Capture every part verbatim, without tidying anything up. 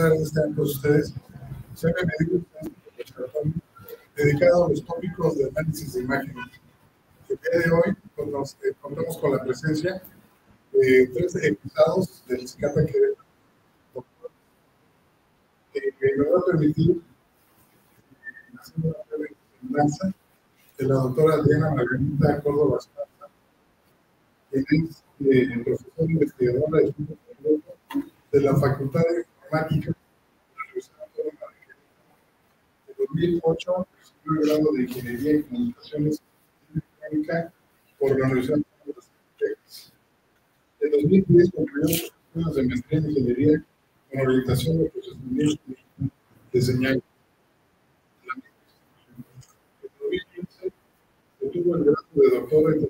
tardes, están todos ustedes. Soy bienvenido a este conversatorio dedicado a los tópicos de análisis de imágenes. El día de hoy pues, nos eh, contamos con la presencia de tres egresados del CICATA Querétaro, que me va a permitir hacer una breve semblanza de la doctora Diana Margarita Córdoba Esparza, quien es eh, profesora investigadora de de la Facultad de Informática de la Universidad Autónoma de Querétaro. En dos mil ocho recibió el grado de Ingeniería en Comunicaciones y Electrónica por la Universidad de las Texas. En dos mil diez concluyó sus estudios de maestría en Ingeniería con orientación de procesamiento de señal. En dos mil quince obtuvo el grado de doctora en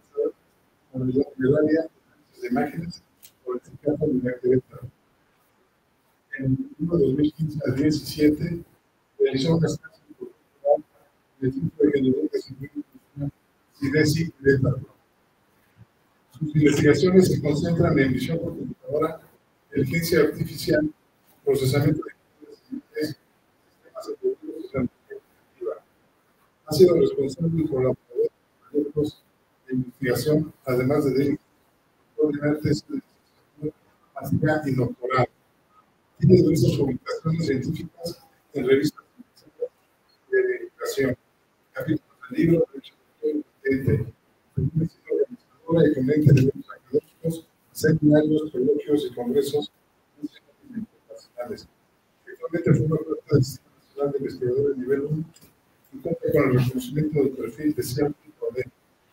el área de análisis de imágenes por el CICATA de Querétaro. En dos mil quince a dos mil diecisiete realizó una estancia doctoral en el Centro de Ingeniería de Civil CIDESI Querétaro. Sus investigaciones se concentran en visión por computadora, inteligencia artificial, procesamiento de imágenes, sistemas evolutivos y transferencia activa. Ha sido responsable y colaborador de proyectos de investigación, además de dirigir coordinar tesis de maestría y doctoral. Tiene diversas publicaciones científicas en revistas de educación, capítulos del libro Derecho de Patente, organizadora y ponente de eventos académicos, seminarios, coloquios y congresos internacionales. Actualmente forma parte del Sistema Nacional de Investigadores Nivel uno y cuenta con el reconocimiento del perfil de cierto poder.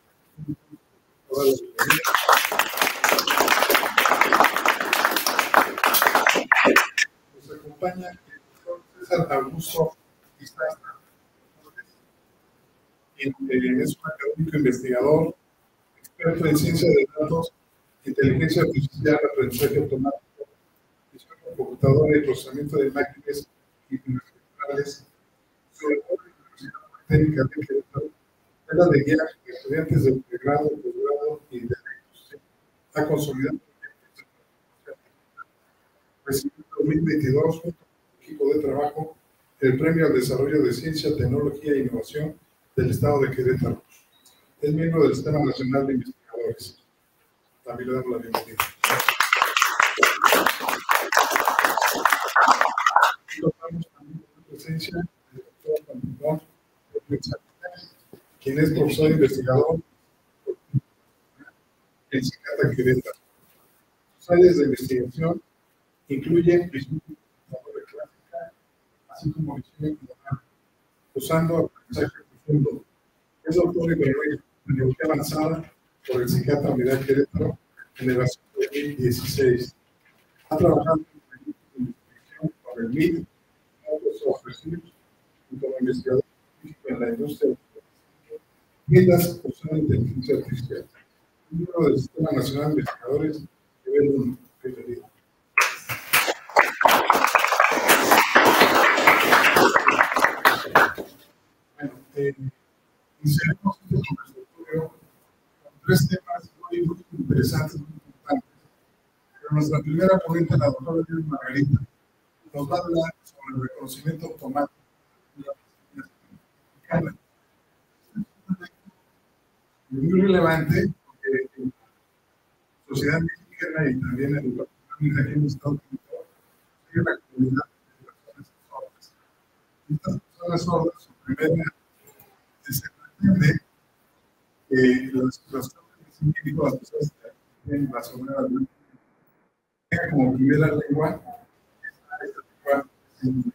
Nos acompaña el doctor César Augusto Izastra, quien es un académico investigador, experto en ciencia de datos, inteligencia artificial, aprendizaje automático, visión por computadora y procesamiento de imágenes internacionales. Su labor en la Universidad Politécnica de Querétaro es la de guiar a estudiantes de pregrado, posgrado y de la industria a consolidar recibió en dos mil veintidós, junto con el equipo de trabajo, el Premio al Desarrollo de Ciencia, Tecnología e Innovación del Estado de Querétaro. Es miembro del Sistema Nacional de Investigadores. También le damos la bienvenida. Y contamos también con la presencia del doctor Juan Pintón, quien es profesor investigador en CICATA Querétaro. Sus áreas de investigación incluyen visión computadora clásica, así como visión económica, usando aprendizaje profundo. Es doctor en tecnología avanzada por el CICATA Unidad Querétaro en el dos mil dieciséis. Ha trabajado en proyectos de investigación con el M I D, Microsoft Research y como investigador científico en la industria de mientras usando inteligencia artificial. Miembro del Sistema Nacional de Investigadores nivel uno. Bienvenido. Bueno, eh, iniciaremos este conversatorio con tres temas muy, muy interesantes, muy importantes. Pero nuestra primera ponente, la doctora Diana Margarita, nos va a hablar sobre el reconocimiento automático de la mexicana. Es muy relevante porque en la sociedad mexicana y también en el aquí en Estados Unidos hay una comunidad de personas sordas. Estas personas sordas, su primera se pretende que las personas científicas, las personas que tienen la sobrera tengan como primera lengua esta lengua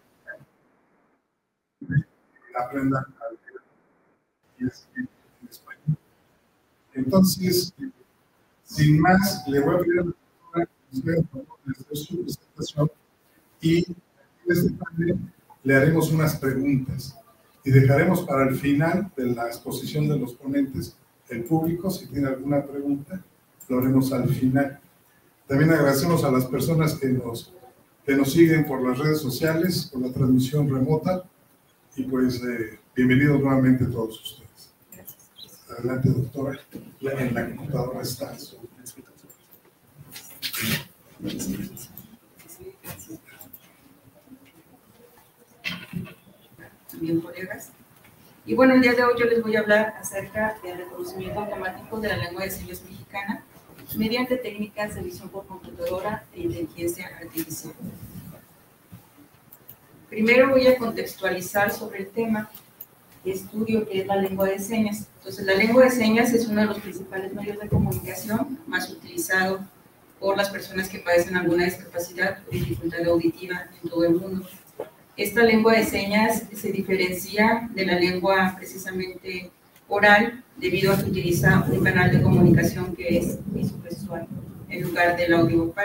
aprendan a leer y escribir en español. Entonces, sin más, le voy a pedir a la doctora que nos haga el favor de hacer su presentación y en este panel le haremos unas preguntas y dejaremos para el final de la exposición de los ponentes el público, si tiene alguna pregunta, lo haremos al final. También agradecemos a las personas que nos, que nos siguen por las redes sociales, por la transmisión remota y pues eh, bienvenidos nuevamente todos ustedes. Adelante, doctora. En la computadora está. también colegas. Y bueno, el día de hoy yo les voy a hablar acerca del reconocimiento automático de la lengua de señas mexicana mediante técnicas de visión por computadora e inteligencia artificial. Primero voy a contextualizar sobre el tema de estudio que es la lengua de señas. Entonces, la lengua de señas es uno de los principales medios de comunicación más utilizado por las personas que padecen alguna discapacidad o dificultad auditiva en todo el mundo. Esta lengua de señas se diferencia de la lengua precisamente oral debido a que utiliza un canal de comunicación que es visogestual en lugar del audio vocal.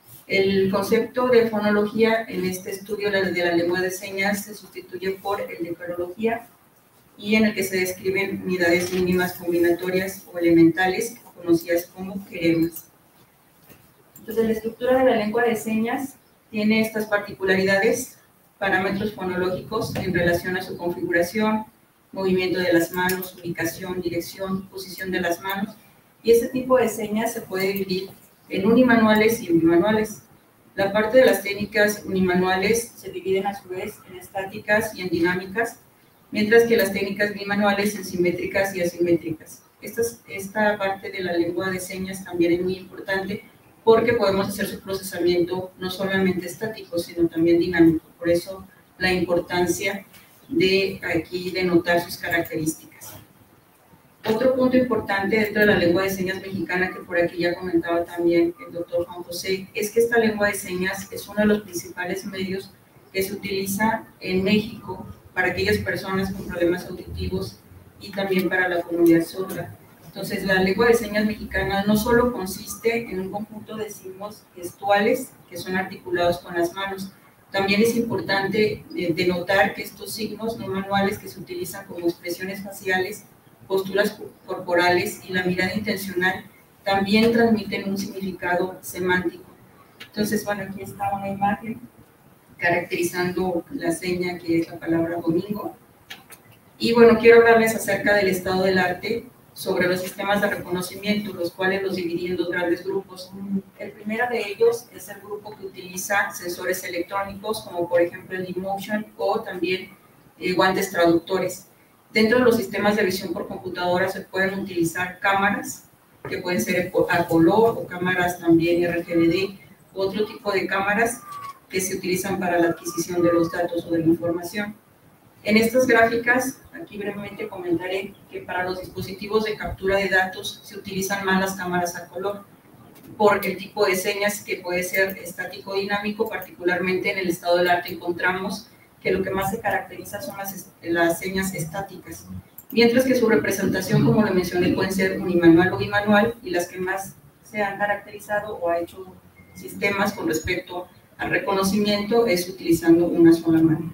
El concepto de fonología en este estudio de la lengua de señas se sustituye por el de fonología, y en el que se describen unidades mínimas combinatorias o elementales conocidas como queremas. Entonces, la estructura de la lengua de señas tiene estas particularidades: parámetros fonológicos en relación a su configuración, movimiento de las manos, ubicación, dirección, posición de las manos, y este tipo de señas se puede dividir en unimanuales y bimanuales. La parte de las técnicas unimanuales se dividen a su vez en estáticas y en dinámicas, mientras que las técnicas bimanuales en simétricas y asimétricas. Esta, esta parte de la lengua de señas también es muy importante porque podemos hacer su procesamiento no solamente estático, sino también dinámico. Por eso la importancia de aquí denotar sus características. Otro punto importante dentro de la lengua de señas mexicana, que por aquí ya comentaba también el doctor Juan José, es que esta lengua de señas es uno de los principales medios que se utiliza en México para aquellas personas con problemas auditivos y también para la comunidad sorda. Entonces, la lengua de señas mexicana no solo consiste en un conjunto de signos gestuales que son articulados con las manos, también es importante eh, denotar que estos signos no manuales que se utilizan como expresiones faciales, posturas corporales y la mirada intencional también transmiten un significado semántico. Entonces, bueno, aquí está una imagen caracterizando la seña que es la palabra domingo. Y bueno, quiero hablarles acerca del estado del arte sobre los sistemas de reconocimiento, los cuales los dividí en dos grandes grupos. El primero de ellos es el grupo que utiliza sensores electrónicos, como por ejemplo el eMotion o también eh, guantes traductores. Dentro de los sistemas de visión por computadora se pueden utilizar cámaras, que pueden ser a color o cámaras también R G B D, otro tipo de cámaras que se utilizan para la adquisición de los datos o de la información. En estas gráficas, aquí brevemente comentaré que para los dispositivos de captura de datos se utilizan más las cámaras a color, por el tipo de señas que puede ser estático o dinámico. Particularmente en el estado del arte encontramos que lo que más se caracteriza son las, las señas estáticas, mientras que su representación, como lo mencioné, pueden ser unimanual o bimanual, y las que más se han caracterizado o ha hecho sistemas con respecto al reconocimiento es utilizando una sola mano.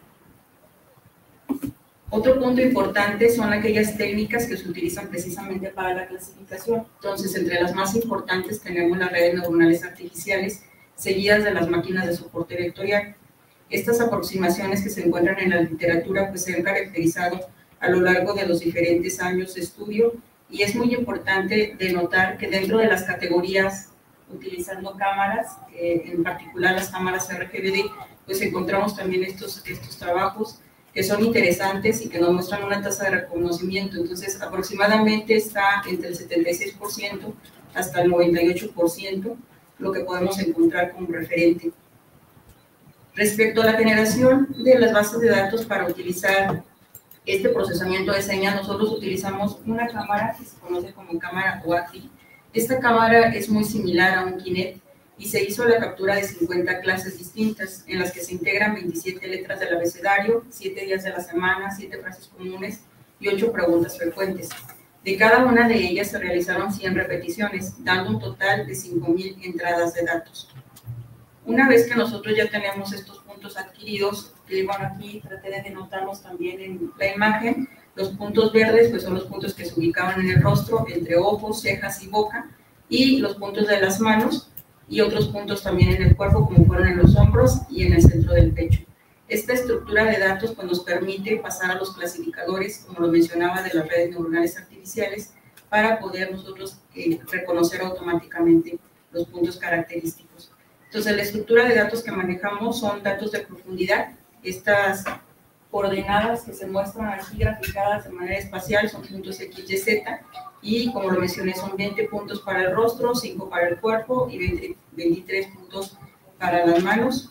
Otro punto importante son aquellas técnicas que se utilizan precisamente para la clasificación. Entonces, entre las más importantes tenemos las redes neuronales artificiales, seguidas de las máquinas de soporte vectorial. Estas aproximaciones que se encuentran en la literatura pues se han caracterizado a lo largo de los diferentes años de estudio, y es muy importante denotar que dentro de las categorías utilizando cámaras, eh, en particular las cámaras R G B D, pues encontramos también estos, estos trabajos que son interesantes y que nos muestran una tasa de reconocimiento. Entonces, aproximadamente está entre el setenta y seis por ciento hasta el noventa y ocho por ciento lo que podemos encontrar como referente. Respecto a la generación de las bases de datos para utilizar este procesamiento de señas, nosotros utilizamos una cámara que se conoce como cámara O A C I. Esta cámara es muy similar a un Kinect y se hizo la captura de cincuenta clases distintas, en las que se integran veintisiete letras del abecedario, siete días de la semana, siete frases comunes y ocho preguntas frecuentes. De cada una de ellas se realizaron cien repeticiones, dando un total de cinco mil entradas de datos. Una vez que nosotros ya tenemos estos puntos adquiridos, que bueno, aquí traté de denotarlos también en la imagen, los puntos verdes pues son los puntos que se ubicaban en el rostro, entre ojos, cejas y boca, y los puntos de las manos, y otros puntos también en el cuerpo, como fueron en los hombros y en el centro del pecho. Esta estructura de datos pues, nos permite pasar a los clasificadores, como lo mencionaba, de las redes neuronales artificiales, para poder nosotros eh, reconocer automáticamente los puntos característicos. Entonces, la estructura de datos que manejamos son datos de profundidad. Estas coordenadas que se muestran aquí graficadas de manera espacial son puntos X, Y, Z, y como lo mencioné son veinte puntos para el rostro, cinco para el cuerpo y veinte, veintitrés puntos para las manos.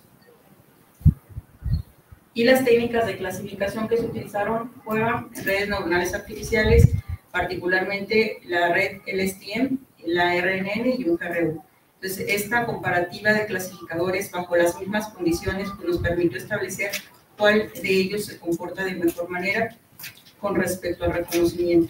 Y las técnicas de clasificación que se utilizaron fueron redes neuronales artificiales, particularmente la red L S T M, la R N N y un G R U. Entonces, esta comparativa de clasificadores bajo las mismas condiciones pues, nos permitió establecer cuál de ellos se comporta de mejor manera con respecto al reconocimiento.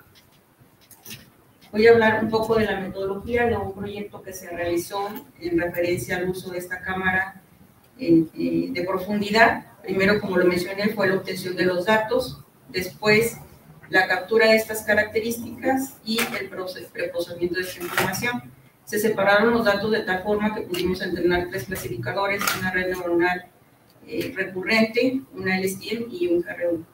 Voy a hablar un poco de la metodología de un proyecto que se realizó en referencia al uso de esta cámara en, eh, de profundidad. Primero, como lo mencioné, fue la obtención de los datos, después la captura de estas características y el preprocesamiento de esta información. Se separaron los datos de tal forma que pudimos entrenar tres clasificadores, una red neuronal eh, recurrente, una L S T M y un G R U.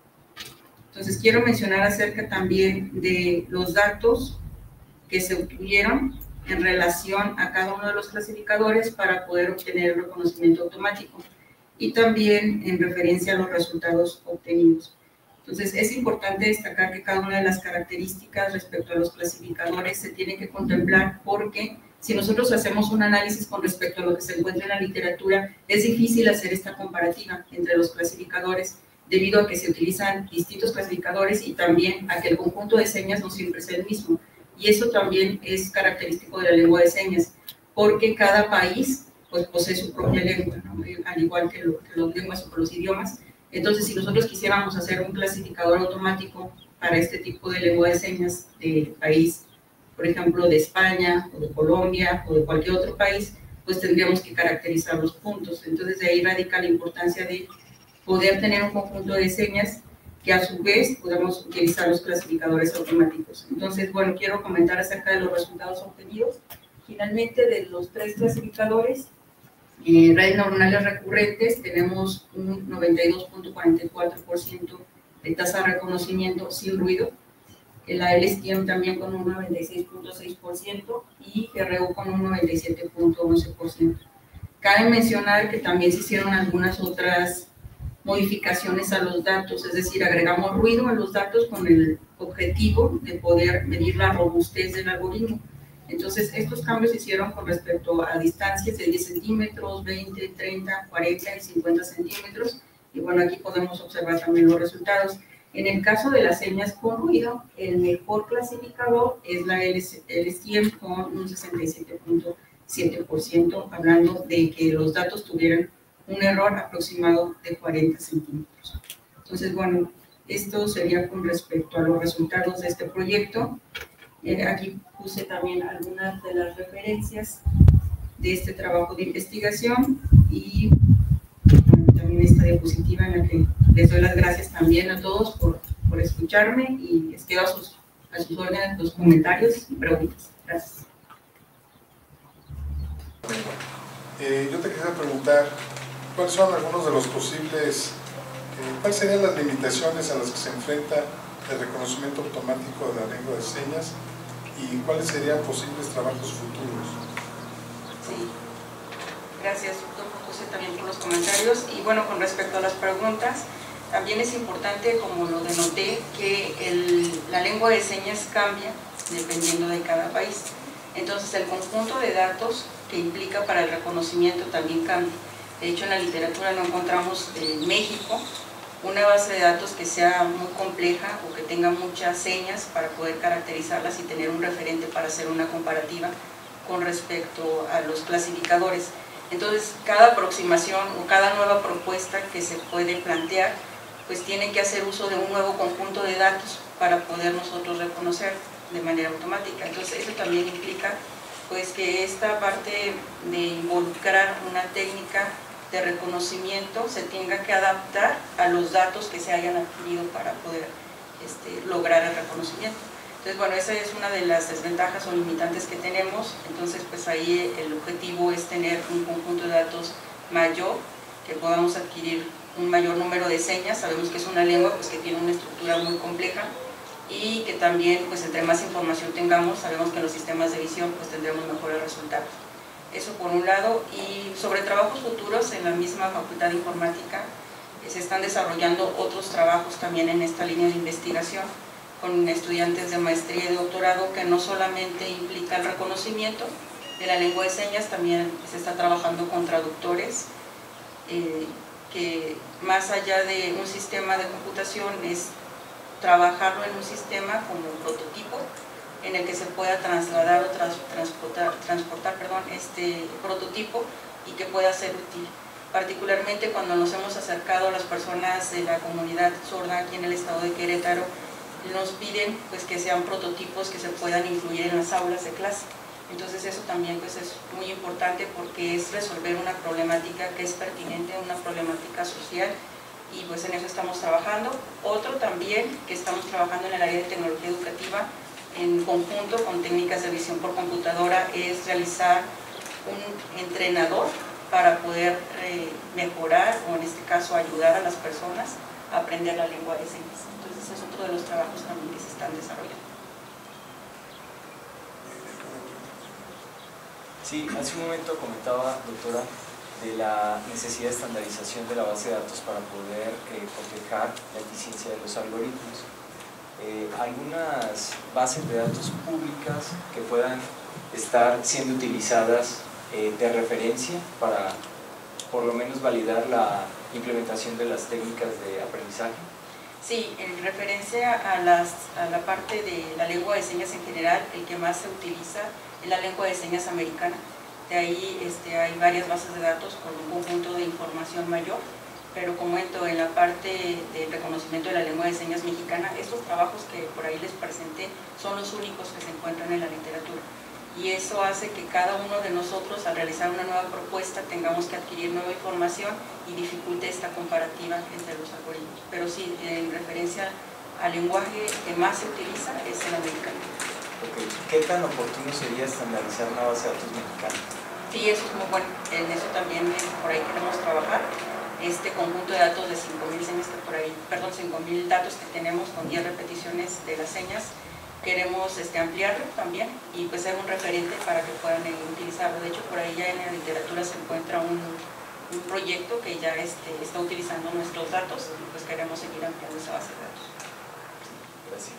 Entonces, quiero mencionar acerca también de los datos que se obtuvieron en relación a cada uno de los clasificadores para poder obtener el reconocimiento automático y también en referencia a los resultados obtenidos. Entonces, es importante destacar que cada una de las características respecto a los clasificadores se tiene que contemplar porque si nosotros hacemos un análisis con respecto a lo que se encuentra en la literatura, es difícil hacer esta comparativa entre los clasificadores debido a que se utilizan distintos clasificadores y también a que el conjunto de señas no siempre es el mismo. Y eso también es característico de la lengua de señas, porque cada país pues, posee su propia lengua, ¿no? Al igual que, lo, que las lenguas o los idiomas. Entonces, si nosotros quisiéramos hacer un clasificador automático para este tipo de lengua de señas de país, por ejemplo, de España, o de Colombia, o de cualquier otro país, pues tendríamos que caracterizar los puntos. Entonces, de ahí radica la importancia de poder tener un conjunto de señas que a su vez podamos utilizar los clasificadores automáticos. Entonces, bueno, quiero comentar acerca de los resultados obtenidos. Finalmente, de los tres clasificadores, eh, redes neuronales recurrentes, tenemos un noventa y dos punto cuarenta y cuatro por ciento de tasa de reconocimiento sin ruido, la L S T M también con un noventa y seis punto seis por ciento y G R U con un noventa y siete punto once por ciento. Cabe mencionar que también se hicieron algunas otras modificaciones a los datos, es decir, agregamos ruido a los datos con el objetivo de poder medir la robustez del algoritmo. Entonces, estos cambios se hicieron con respecto a distancias de diez centímetros, veinte, treinta, cuarenta y cincuenta centímetros, y bueno, aquí podemos observar también los resultados. En el caso de las señas con ruido, el mejor clasificador es la L S T M con un sesenta y siete punto siete por ciento, hablando de que los datos tuvieran un error aproximado de cuarenta centímetros. Entonces, bueno, esto sería con respecto a los resultados de este proyecto. Eh, aquí puse también algunas de las referencias de este trabajo de investigación y bueno, también esta diapositiva en la que les doy las gracias también a todos por, por escucharme y les quedo a sus, a sus órdenes los comentarios y preguntas. Gracias. Eh, yo te quería preguntar, ¿cuáles son algunos de los posibles, eh, cuáles serían las limitaciones a las que se enfrenta el reconocimiento automático de la lengua de señas y cuáles serían posibles trabajos futuros? Sí, gracias, doctor José, también por los comentarios. Y bueno, con respecto a las preguntas, también es importante, como lo denoté, que el, la lengua de señas cambia dependiendo de cada país. Entonces, el conjunto de datos que implica para el reconocimiento también cambia. De hecho, en la literatura no encontramos en México una base de datos que sea muy compleja o que tenga muchas señas para poder caracterizarlas y tener un referente para hacer una comparativa con respecto a los clasificadores. Entonces, cada aproximación o cada nueva propuesta que se puede plantear, pues tiene que hacer uso de un nuevo conjunto de datos para poder nosotros reconocer de manera automática. Entonces, eso también implica pues que esta parte de involucrar una técnica de reconocimiento se tenga que adaptar a los datos que se hayan adquirido para poder este, lograr el reconocimiento. Entonces, bueno, esa es una de las desventajas o limitantes que tenemos. Entonces, pues ahí el objetivo es tener un conjunto de datos mayor, que podamos adquirir un mayor número de señas. Sabemos que es una lengua pues, que tiene una estructura muy compleja y que también, pues entre más información tengamos, sabemos que en los sistemas de visión pues tendremos mejores resultados. Eso por un lado. Y sobre trabajos futuros en la misma Facultad de Informática, se están desarrollando otros trabajos también en esta línea de investigación con estudiantes de maestría y de doctorado, que no solamente implica el reconocimiento de la lengua de señas, también se está trabajando con traductores, eh, que más allá de un sistema de computación es trabajarlo en un sistema como un prototipo en el que se pueda trasladar o trans, transportar, transportar perdón, este prototipo y que pueda ser útil. Particularmente cuando nos hemos acercado a las personas de la comunidad sorda aquí en el estado de Querétaro, nos piden pues, que sean prototipos que se puedan incluir en las aulas de clase. Entonces eso también pues, es muy importante porque es resolver una problemática que es pertinente, una problemática social, y pues en eso estamos trabajando. Otro también que estamos trabajando en el área de tecnología educativa en conjunto con técnicas de visión por computadora es realizar un entrenador para poder eh, mejorar o en este caso ayudar a las personas a aprender la lengua de señas. Entonces es otro de los trabajos también que se están desarrollando. Sí, hace un momento comentaba, doctora, de la necesidad de estandarización de la base de datos para poder eh, cotejar la eficiencia de los algoritmos. Eh, algunas bases de datos públicas que puedan estar siendo utilizadas eh, de referencia para por lo menos validar la implementación de las técnicas de aprendizaje. Sí, en referencia a, las, a la parte de la lengua de señas en general, el que más se utiliza es la lengua de señas americana. De ahí este, hay varias bases de datos con un conjunto de información mayor, pero comento, en la parte del reconocimiento de la lengua de señas mexicana, estos trabajos que por ahí les presenté son los únicos que se encuentran en la literatura. Y eso hace que cada uno de nosotros, al realizar una nueva propuesta, tengamos que adquirir nueva información y dificulte esta comparativa entre los algoritmos. Pero sí, en referencia al lenguaje que más se utiliza es el americano. Okay. ¿Qué tan oportuno sería estandarizar una base de datos mexicana? Sí, eso es muy bueno. En eso también por ahí queremos trabajar. Este conjunto de datos de cinco mil señas que por ahí, perdón, cinco mil datos que tenemos con diez repeticiones de las señas, queremos este, ampliarlo también y pues ser un referente para que puedan eh, utilizarlo. De hecho, por ahí ya en la literatura se encuentra un, un proyecto que ya este, está utilizando nuestros datos y pues queremos seguir ampliando esa base de datos. Gracias.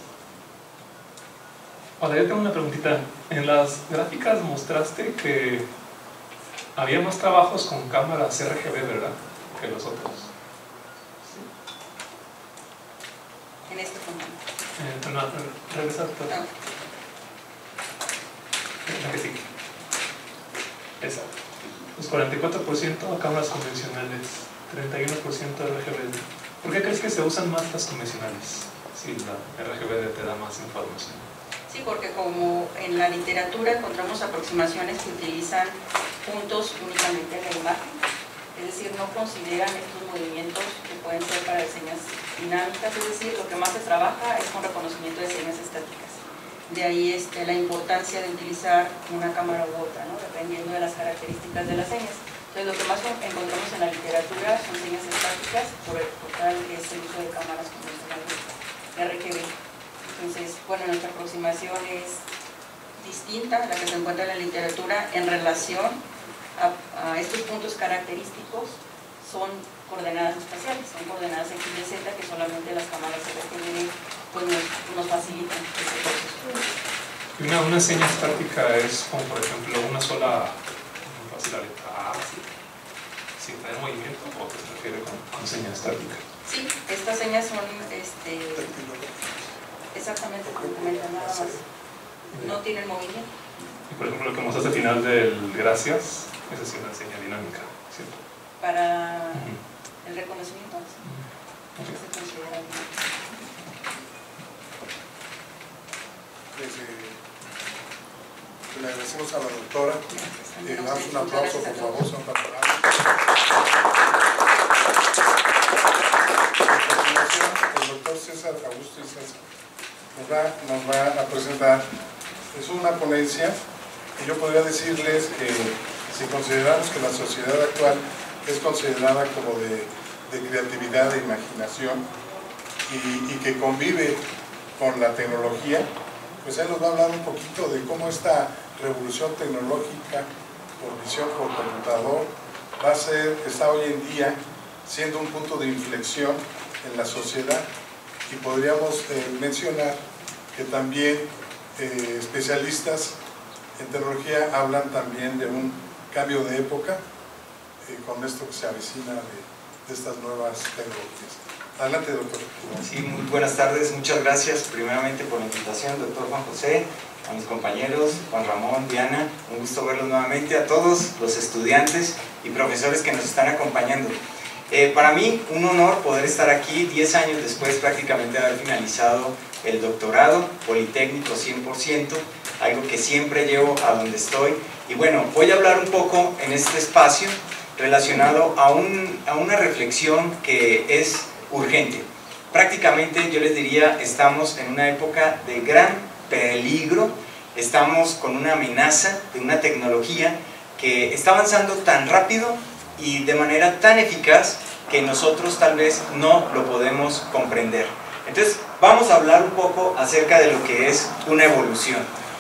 Ahora, yo tengo una preguntita. En las gráficas mostraste que había más trabajos con cámaras R G B, ¿verdad?, que los otros. Sí. En este punto. Eh, no, regresa todo. No. La que sigue. Esa. Pues cuarenta y cuatro por ciento cámaras convencionales, treinta y uno por ciento R G B. ¿Por qué crees que se usan más las convencionales? Si la R G B te da más información. Sí, porque como en la literatura encontramos aproximaciones que utilizan puntos únicamente en la imagen, es decir, no consideran estos movimientos que pueden ser para señas dinámicas, es decir, lo que más se trabaja es con reconocimiento de señas estáticas. De ahí este, la importancia de utilizar una cámara u otra, ¿no?, dependiendo de las características de las señas. Entonces, lo que más encontramos en la literatura son señas estáticas, por el total es el uso de cámaras convencionales R G B. Entonces, bueno, nuestra aproximación es distinta a la que se encuentra en la literatura en relación a, a estos puntos característicos. Son coordenadas espaciales, son coordenadas X y Z que solamente las cámaras R G B pues, nos, nos facilitan este proceso. Una, una seña estática es como, por ejemplo, una sola, fácil la letra A, sin tener movimiento, o que se refiere con, con seña estática. Sí, estas señas son este, exactamente complementan nada más, no tienen movimiento. Y por ejemplo, lo que mostraste al final del gracias, esa es una seña dinámica, ¿cierto? Para Uh-huh. el reconocimiento, Uh-huh. Okay. se considera dinámico. Le agradecemos a la doctora. Le damos un aplauso, por favor, son patronales. A continuación, el doctor César Augusto Izaza nos va, nos va a presentar. Es una ponencia que yo podría decirles que si consideramos que la sociedad actual es considerada como de, de creatividad, de imaginación y, y que convive con la tecnología, pues él nos va a hablar un poquito de cómo esta revolución tecnológica por visión por computador va a ser, está hoy en día siendo un punto de inflexión en la sociedad. Y podríamos eh, mencionar que también eh, especialistas en tecnología hablan también de un cambio de época eh, con esto que se avecina de, de estas nuevas tecnologías. Adelante, doctor. Sí, muy buenas tardes, muchas gracias primeramente por la invitación, doctor Juan José, a mis compañeros, Juan Ramón, Diana, un gusto verlos nuevamente, a todos los estudiantes y profesores que nos están acompañando. Eh, para mí, un honor poder estar aquí diez años después prácticamente de haber finalizado el doctorado, Politécnico cien por ciento, algo que siempre llevo a donde estoy. Y bueno, voy a hablar un poco en este espacio relacionado a, un, a una reflexión que es urgente. Prácticamente yo les diría, estamos en una época de gran peligro, estamos con una amenaza de una tecnología que está avanzando tan rápido y de manera tan eficaz que nosotros tal vez no lo podemos comprender. Entonces vamos a hablar un poco acerca de lo que es una evolución.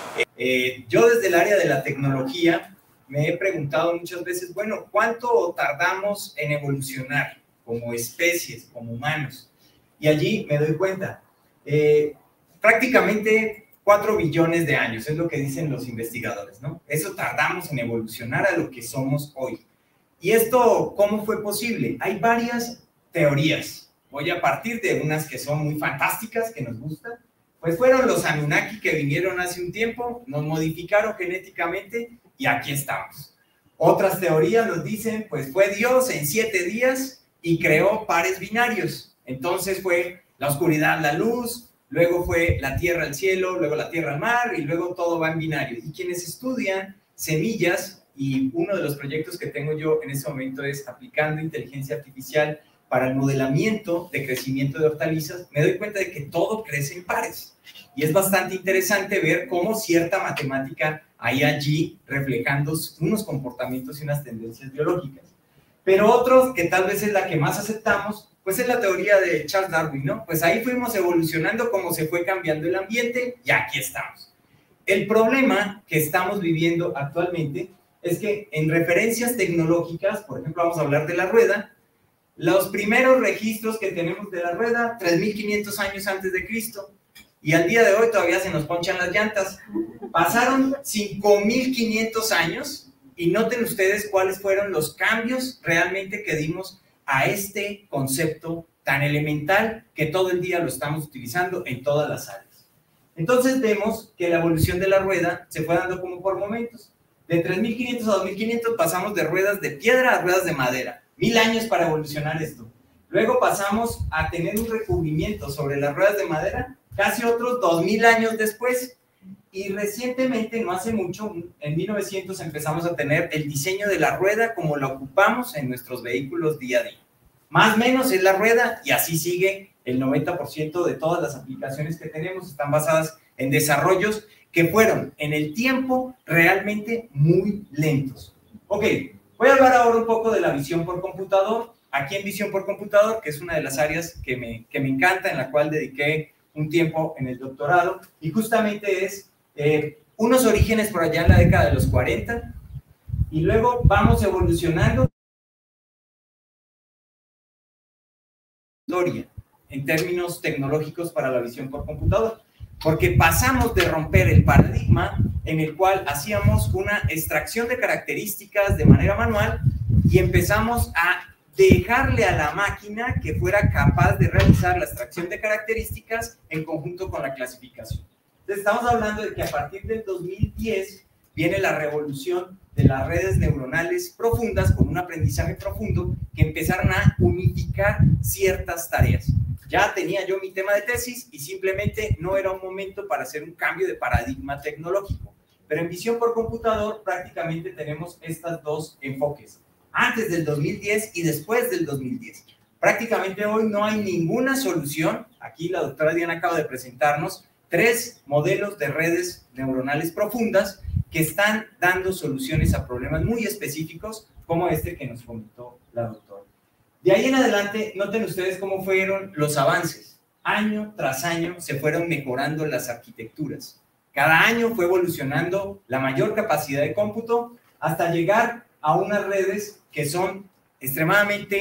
Eh, yo desde el área de la tecnología me he preguntado muchas veces, bueno, ¿cuánto tardamos en evolucionar como especies, como humanos? Y allí me doy cuenta, eh, prácticamente cuatro billones de años, es lo que dicen los investigadores, ¿no? Eso tardamos en evolucionar a lo que somos hoy. ¿Y esto cómo fue posible? Hay varias teorías. Voy a partir de unas que son muy fantásticas, que nos gustan. Pues fueron los Anunnaki que vinieron hace un tiempo, nos modificaron genéticamente y aquí estamos. Otras teorías nos dicen, pues fue Dios en siete días y creó pares binarios. Entonces fue la oscuridad, la luz, luego fue la tierra al cielo, luego la tierra al mar y luego todo va en binario. Y quienes estudian semillas, y uno de los proyectos que tengo yo en este momento es aplicando inteligencia artificial para el modelamiento de crecimiento de hortalizas, me doy cuenta de que todo crece en pares. Y es bastante interesante ver cómo cierta matemática hay allí reflejando unos comportamientos y unas tendencias biológicas. Pero otros, que tal vez es la que más aceptamos, pues es la teoría de Charles Darwin, ¿no? Pues ahí fuimos evolucionando como se fue cambiando el ambiente y aquí estamos. El problema que estamos viviendo actualmente es que en referencias tecnológicas, por ejemplo, vamos a hablar de la rueda, los primeros registros que tenemos de la rueda, tres mil quinientos años antes de Cristo, y al día de hoy todavía se nos ponchan las llantas. Pasaron cinco mil quinientos años, y noten ustedes cuáles fueron los cambios realmente que dimos a este concepto tan elemental que todo el día lo estamos utilizando en todas las áreas. Entonces vemos que la evolución de la rueda se fue dando como por momentos. De tres mil quinientos a dos mil quinientos pasamos de ruedas de piedra a ruedas de madera. Mil años para evolucionar esto. Luego pasamos a tener un recubrimiento sobre las ruedas de madera, casi otros dos mil años después. Y recientemente, no hace mucho, en mil novecientos empezamos a tener el diseño de la rueda como la ocupamos en nuestros vehículos día a día. Más o menos es la rueda y así sigue el noventa por ciento de todas las aplicaciones que tenemos. Están basadas en desarrollos que fueron en el tiempo realmente muy lentos. Ok, voy a hablar ahora un poco de la visión por computador. Aquí en visión por computador, que es una de las áreas que me, que me encanta, en la cual dediqué un tiempo en el doctorado, y justamente es eh, unos orígenes por allá en la década de los cuarenta, y luego vamos evolucionando en términos tecnológicos para la visión por computador. Porque pasamos de romper el paradigma en el cual hacíamos una extracción de características de manera manual y empezamos a dejarle a la máquina que fuera capaz de realizar la extracción de características en conjunto con la clasificación. Entonces estamos hablando de que a partir del dos mil diez viene la revolución de las redes neuronales profundas con un aprendizaje profundo que empezaron a unificar ciertas tareas. Ya tenía yo mi tema de tesis y simplemente no era un momento para hacer un cambio de paradigma tecnológico. Pero en visión por computador prácticamente tenemos estos dos enfoques, antes del dos mil diez y después del dos mil diez. Prácticamente hoy no hay ninguna solución. Aquí la doctora Diana acaba de presentarnos tres modelos de redes neuronales profundas que están dando soluciones a problemas muy específicos como este que nos comentó la doctora. De ahí en adelante, noten ustedes cómo fueron los avances. Año tras año se fueron mejorando las arquitecturas. Cada año fue evolucionando la mayor capacidad de cómputo hasta llegar a unas redes que son extremadamente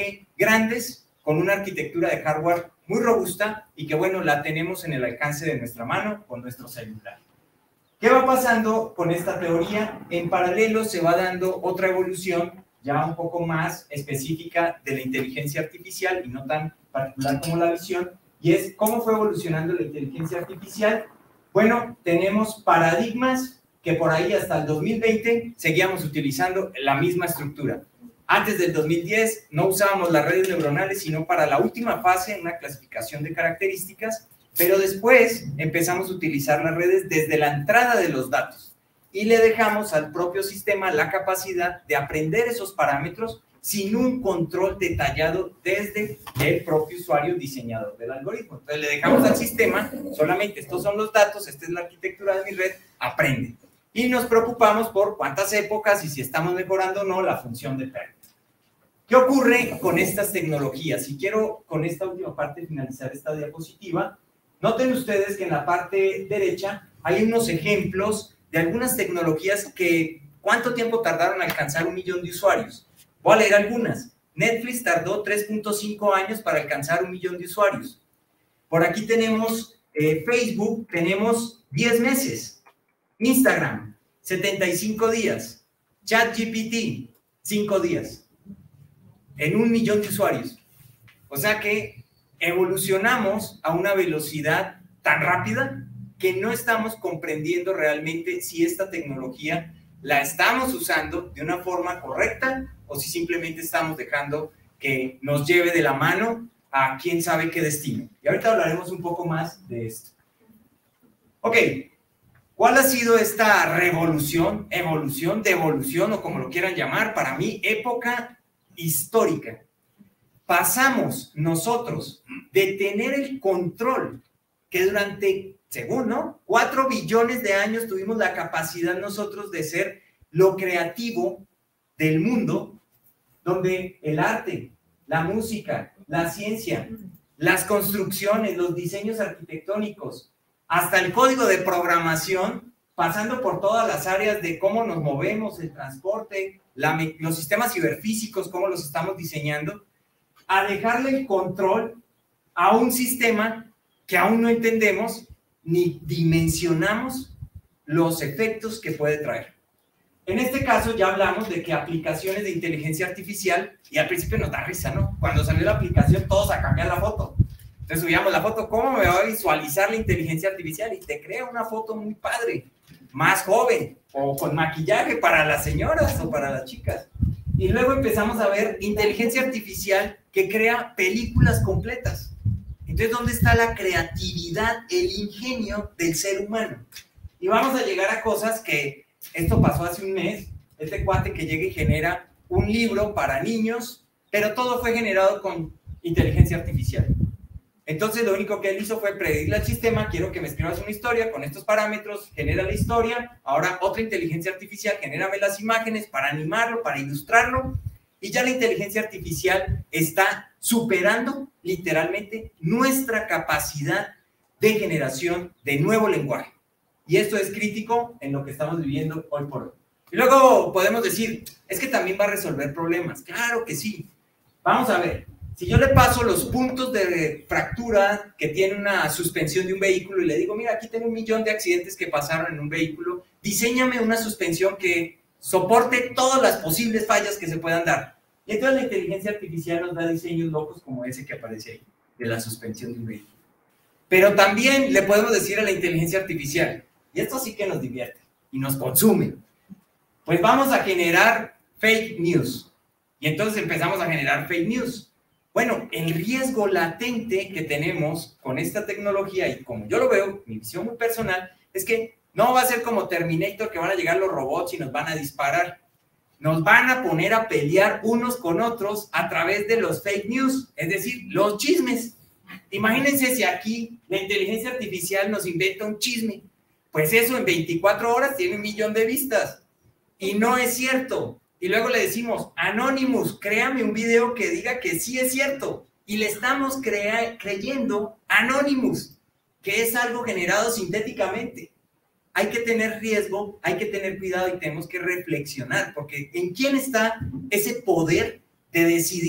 grandes, con una arquitectura de hardware muy robusta y que, bueno, la tenemos en el alcance de nuestra mano con nuestro celular. ¿Qué va pasando con esta teoría? En paralelo se va dando otra evolución ya un poco más específica de la inteligencia artificial y no tan particular como la visión, y es cómo fue evolucionando la inteligencia artificial. Bueno, tenemos paradigmas que por ahí hasta el dos mil veinte seguíamos utilizando la misma estructura. Antes del dos mil diez no usábamos las redes neuronales sino para la última fase, una clasificación de características, pero después empezamos a utilizar las redes desde la entrada de los datos y le dejamos al propio sistema la capacidad de aprender esos parámetros sin un control detallado desde el propio usuario diseñador del algoritmo. Entonces le dejamos al sistema solamente estos son los datos, esta es la arquitectura de mi red, aprende. Y nos preocupamos por cuántas épocas y si estamos mejorando o no la función de pérdida. ¿Qué ocurre con estas tecnologías? Y quiero con esta última parte finalizar esta diapositiva. Noten ustedes que en la parte derecha hay unos ejemplos de algunas tecnologías que ¿cuánto tiempo tardaron en alcanzar un millón de usuarios? Voy a leer algunas. Netflix tardó tres punto cinco años para alcanzar un millón de usuarios. Por aquí tenemos eh, Facebook, tenemos diez meses. Instagram, setenta y cinco días. ChatGPT, cinco días. En un millón de usuarios. O sea que evolucionamos a una velocidad tan rápida que no estamos comprendiendo realmente si esta tecnología la estamos usando de una forma correcta o si simplemente estamos dejando que nos lleve de la mano a quién sabe qué destino. Y ahorita hablaremos un poco más de esto. Ok, ¿cuál ha sido esta revolución, evolución, devolución o como lo quieran llamar? Para mí, época histórica. Pasamos nosotros de tener el control que durante, según, ¿no? Cuatro billones de años tuvimos la capacidad nosotros de ser lo creativo del mundo, donde el arte, la música, la ciencia, las construcciones, los diseños arquitectónicos, hasta el código de programación, pasando por todas las áreas de cómo nos movemos, el transporte, la, los sistemas ciberfísicos, cómo los estamos diseñando, a dejarle el control a un sistema que aún no entendemos ni dimensionamos los efectos que puede traer. En este caso ya hablamos de que aplicaciones de inteligencia artificial, y al principio nos da risa, ¿no? Cuando salió la aplicación todos a cambiar la foto. Entonces subíamos la foto, ¿cómo me va a visualizar la inteligencia artificial? Y te crea una foto muy padre, más joven, o con maquillaje para las señoras o para las chicas. Y luego empezamos a ver inteligencia artificial que crea películas completas. Entonces, ¿dónde está la creatividad, el ingenio del ser humano? Y vamos a llegar a cosas que, esto pasó hace un mes, este cuate que llega y genera un libro para niños, pero todo fue generado con inteligencia artificial. Entonces, lo único que él hizo fue pedirle al sistema, quiero que me escribas una historia con estos parámetros, genera la historia, ahora otra inteligencia artificial, genérame las imágenes para animarlo, para ilustrarlo, y ya la inteligencia artificial está superando literalmente nuestra capacidad de generación de nuevo lenguaje. Y esto es crítico en lo que estamos viviendo hoy por hoy. Y luego podemos decir, es que también va a resolver problemas. Claro que sí. Vamos a ver. Si yo le paso los puntos de fractura que tiene una suspensión de un vehículo y le digo, mira, aquí tengo un millón de accidentes que pasaron en un vehículo, diséñame una suspensión que soporte todas las posibles fallas que se puedan dar. Y entonces la inteligencia artificial nos da diseños locos como ese que aparece ahí, de la suspensión de un vehículo. Pero también le podemos decir a la inteligencia artificial, y esto sí que nos divierte y nos consume, pues vamos a generar fake news. Y entonces empezamos a generar fake news. Bueno, el riesgo latente que tenemos con esta tecnología, y como yo lo veo, mi visión muy personal, es que no va a ser como Terminator, que van a llegar los robots y nos van a disparar. Nos van a poner a pelear unos con otros a través de los fake news, es decir, los chismes. Imagínense si aquí la inteligencia artificial nos inventa un chisme. Pues eso en veinticuatro horas tiene un millón de vistas. Y no es cierto. Y luego le decimos, Anonymous, créame un video que diga que sí es cierto. Y le estamos crea- creyendo Anonymous, que es algo generado sintéticamente. Hay que tener riesgo, hay que tener cuidado y tenemos que reflexionar, porque ¿en quién está ese poder de decidir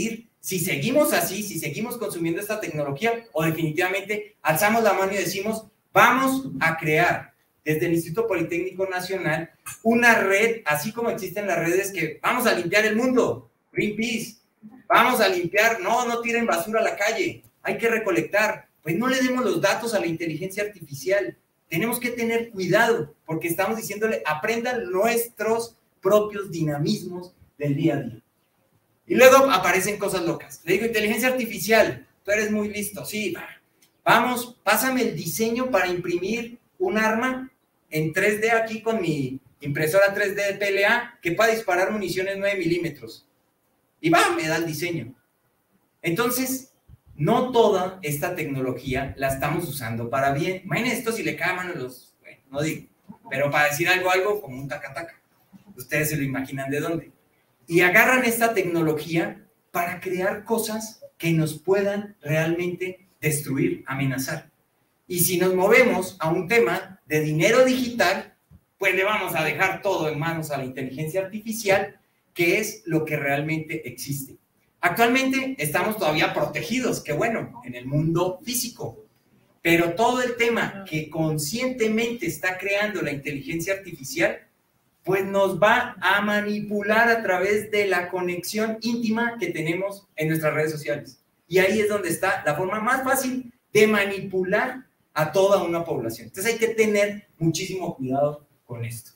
si seguimos así, si seguimos consumiendo esta tecnología, o definitivamente alzamos la mano y decimos, vamos a crear desde el Instituto Politécnico Nacional una red, así como existen las redes que vamos a limpiar el mundo, Greenpeace, vamos a limpiar, no, no tiren basura a la calle, hay que recolectar. Pues no le demos los datos a la inteligencia artificial. Tenemos que tener cuidado, porque estamos diciéndole, aprendan nuestros propios dinamismos del día a día. Y luego aparecen cosas locas. Le digo, inteligencia artificial, tú eres muy listo, sí, vamos, pásame el diseño para imprimir un arma en tres D aquí con mi impresora tres D de P L A que pueda disparar municiones nueve milímetros. Y va, me da el diseño. Entonces, no toda esta tecnología la estamos usando para bien. Imagínense esto si le cae a mano los... Bueno, no digo, pero para decir algo, algo como un taca-taca. Ustedes se lo imaginan de dónde. Y agarran esta tecnología para crear cosas que nos puedan realmente destruir, amenazar. Y si nos movemos a un tema de dinero digital, pues le vamos a dejar todo en manos a la inteligencia artificial, que es lo que realmente existe. Actualmente estamos todavía protegidos, qué bueno, en el mundo físico, pero todo el tema que conscientemente está creando la inteligencia artificial, pues nos va a manipular a través de la conexión íntima que tenemos en nuestras redes sociales. Y ahí es donde está la forma más fácil de manipular a toda una población. Entonces hay que tener muchísimo cuidado con esto.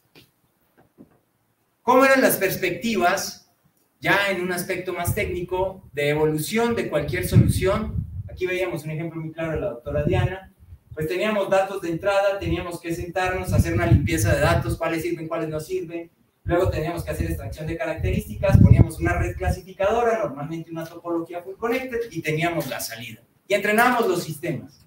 ¿Cómo eran las perspectivas? Ya en un aspecto más técnico, de evolución de cualquier solución. Aquí veíamos un ejemplo muy claro de la doctora Diana. Pues teníamos datos de entrada, teníamos que sentarnos, hacer una limpieza de datos, cuáles sirven, cuáles no sirven. Luego teníamos que hacer extracción de características, poníamos una red clasificadora, normalmente una topología full connected, y teníamos la salida. Y entrenábamos los sistemas.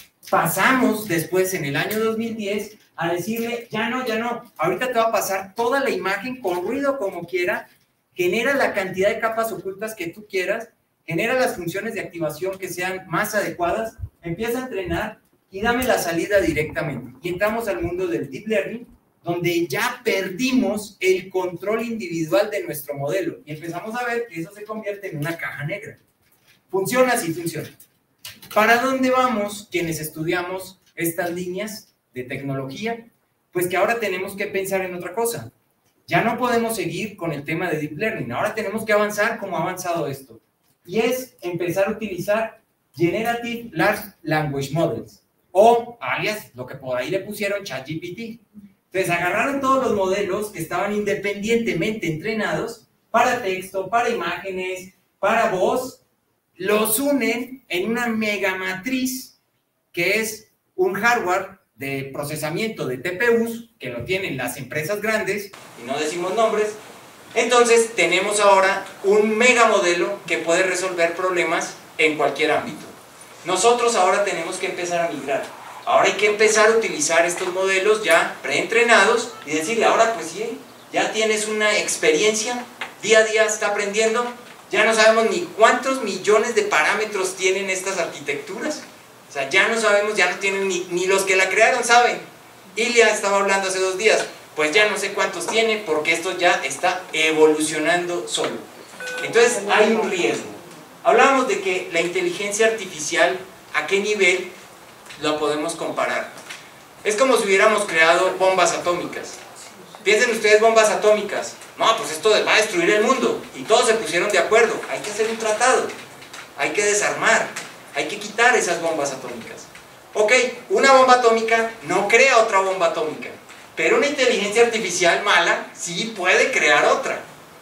Pasamos después, en el año dos mil diez, a decirle, ya no, ya no, ahorita te va a pasar toda la imagen con ruido como quiera, genera la cantidad de capas ocultas que tú quieras, genera las funciones de activación que sean más adecuadas, empieza a entrenar y dame la salida directamente. Y entramos al mundo del Deep Learning, donde ya perdimos el control individual de nuestro modelo y empezamos a ver que eso se convierte en una caja negra. Funciona, sí funciona. ¿Para dónde vamos quienes estudiamos estas líneas de tecnología? Pues que ahora tenemos que pensar en otra cosa. Ya no podemos seguir con el tema de Deep Learning. Ahora tenemos que avanzar como ha avanzado esto. Y es empezar a utilizar Generative Large Language Models. O, alias, lo que por ahí le pusieron ChatGPT. Entonces, agarraron todos los modelos que estaban independientemente entrenados para texto, para imágenes, para voz, los unen en una megamatriz que es un hardware de procesamiento de T P Us, que lo tienen las empresas grandes, y no decimos nombres. Entonces tenemos ahora un mega modelo que puede resolver problemas en cualquier ámbito. Nosotros ahora tenemos que empezar a migrar. Ahora hay que empezar a utilizar estos modelos ya preentrenados y decirle, ahora pues sí, ya tienes una experiencia, día a día está aprendiendo, ya no sabemos ni cuántos millones de parámetros tienen estas arquitecturas. O sea, ya no sabemos, ya no tienen ni, ni los que la crearon saben. Ilia estaba hablando hace dos días, pues ya no sé cuántos tiene porque esto ya está evolucionando solo. Entonces hay un riesgo. Hablábamos de que la inteligencia artificial, ¿a qué nivel la podemos comparar? Es como si hubiéramos creado bombas atómicas. Piensen ustedes bombas atómicas. No, pues esto va a destruir el mundo. Y todos se pusieron de acuerdo. Hay que hacer un tratado. Hay que desarmar. Hay que quitar esas bombas atómicas. Ok, una bomba atómica no crea otra bomba atómica. Pero una inteligencia artificial mala sí puede crear otra.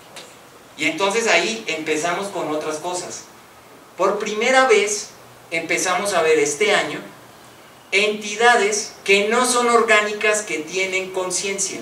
Y entonces ahí empezamos con otras cosas. Por primera vez empezamos a ver este año entidades que no son orgánicas, que tienen conciencia.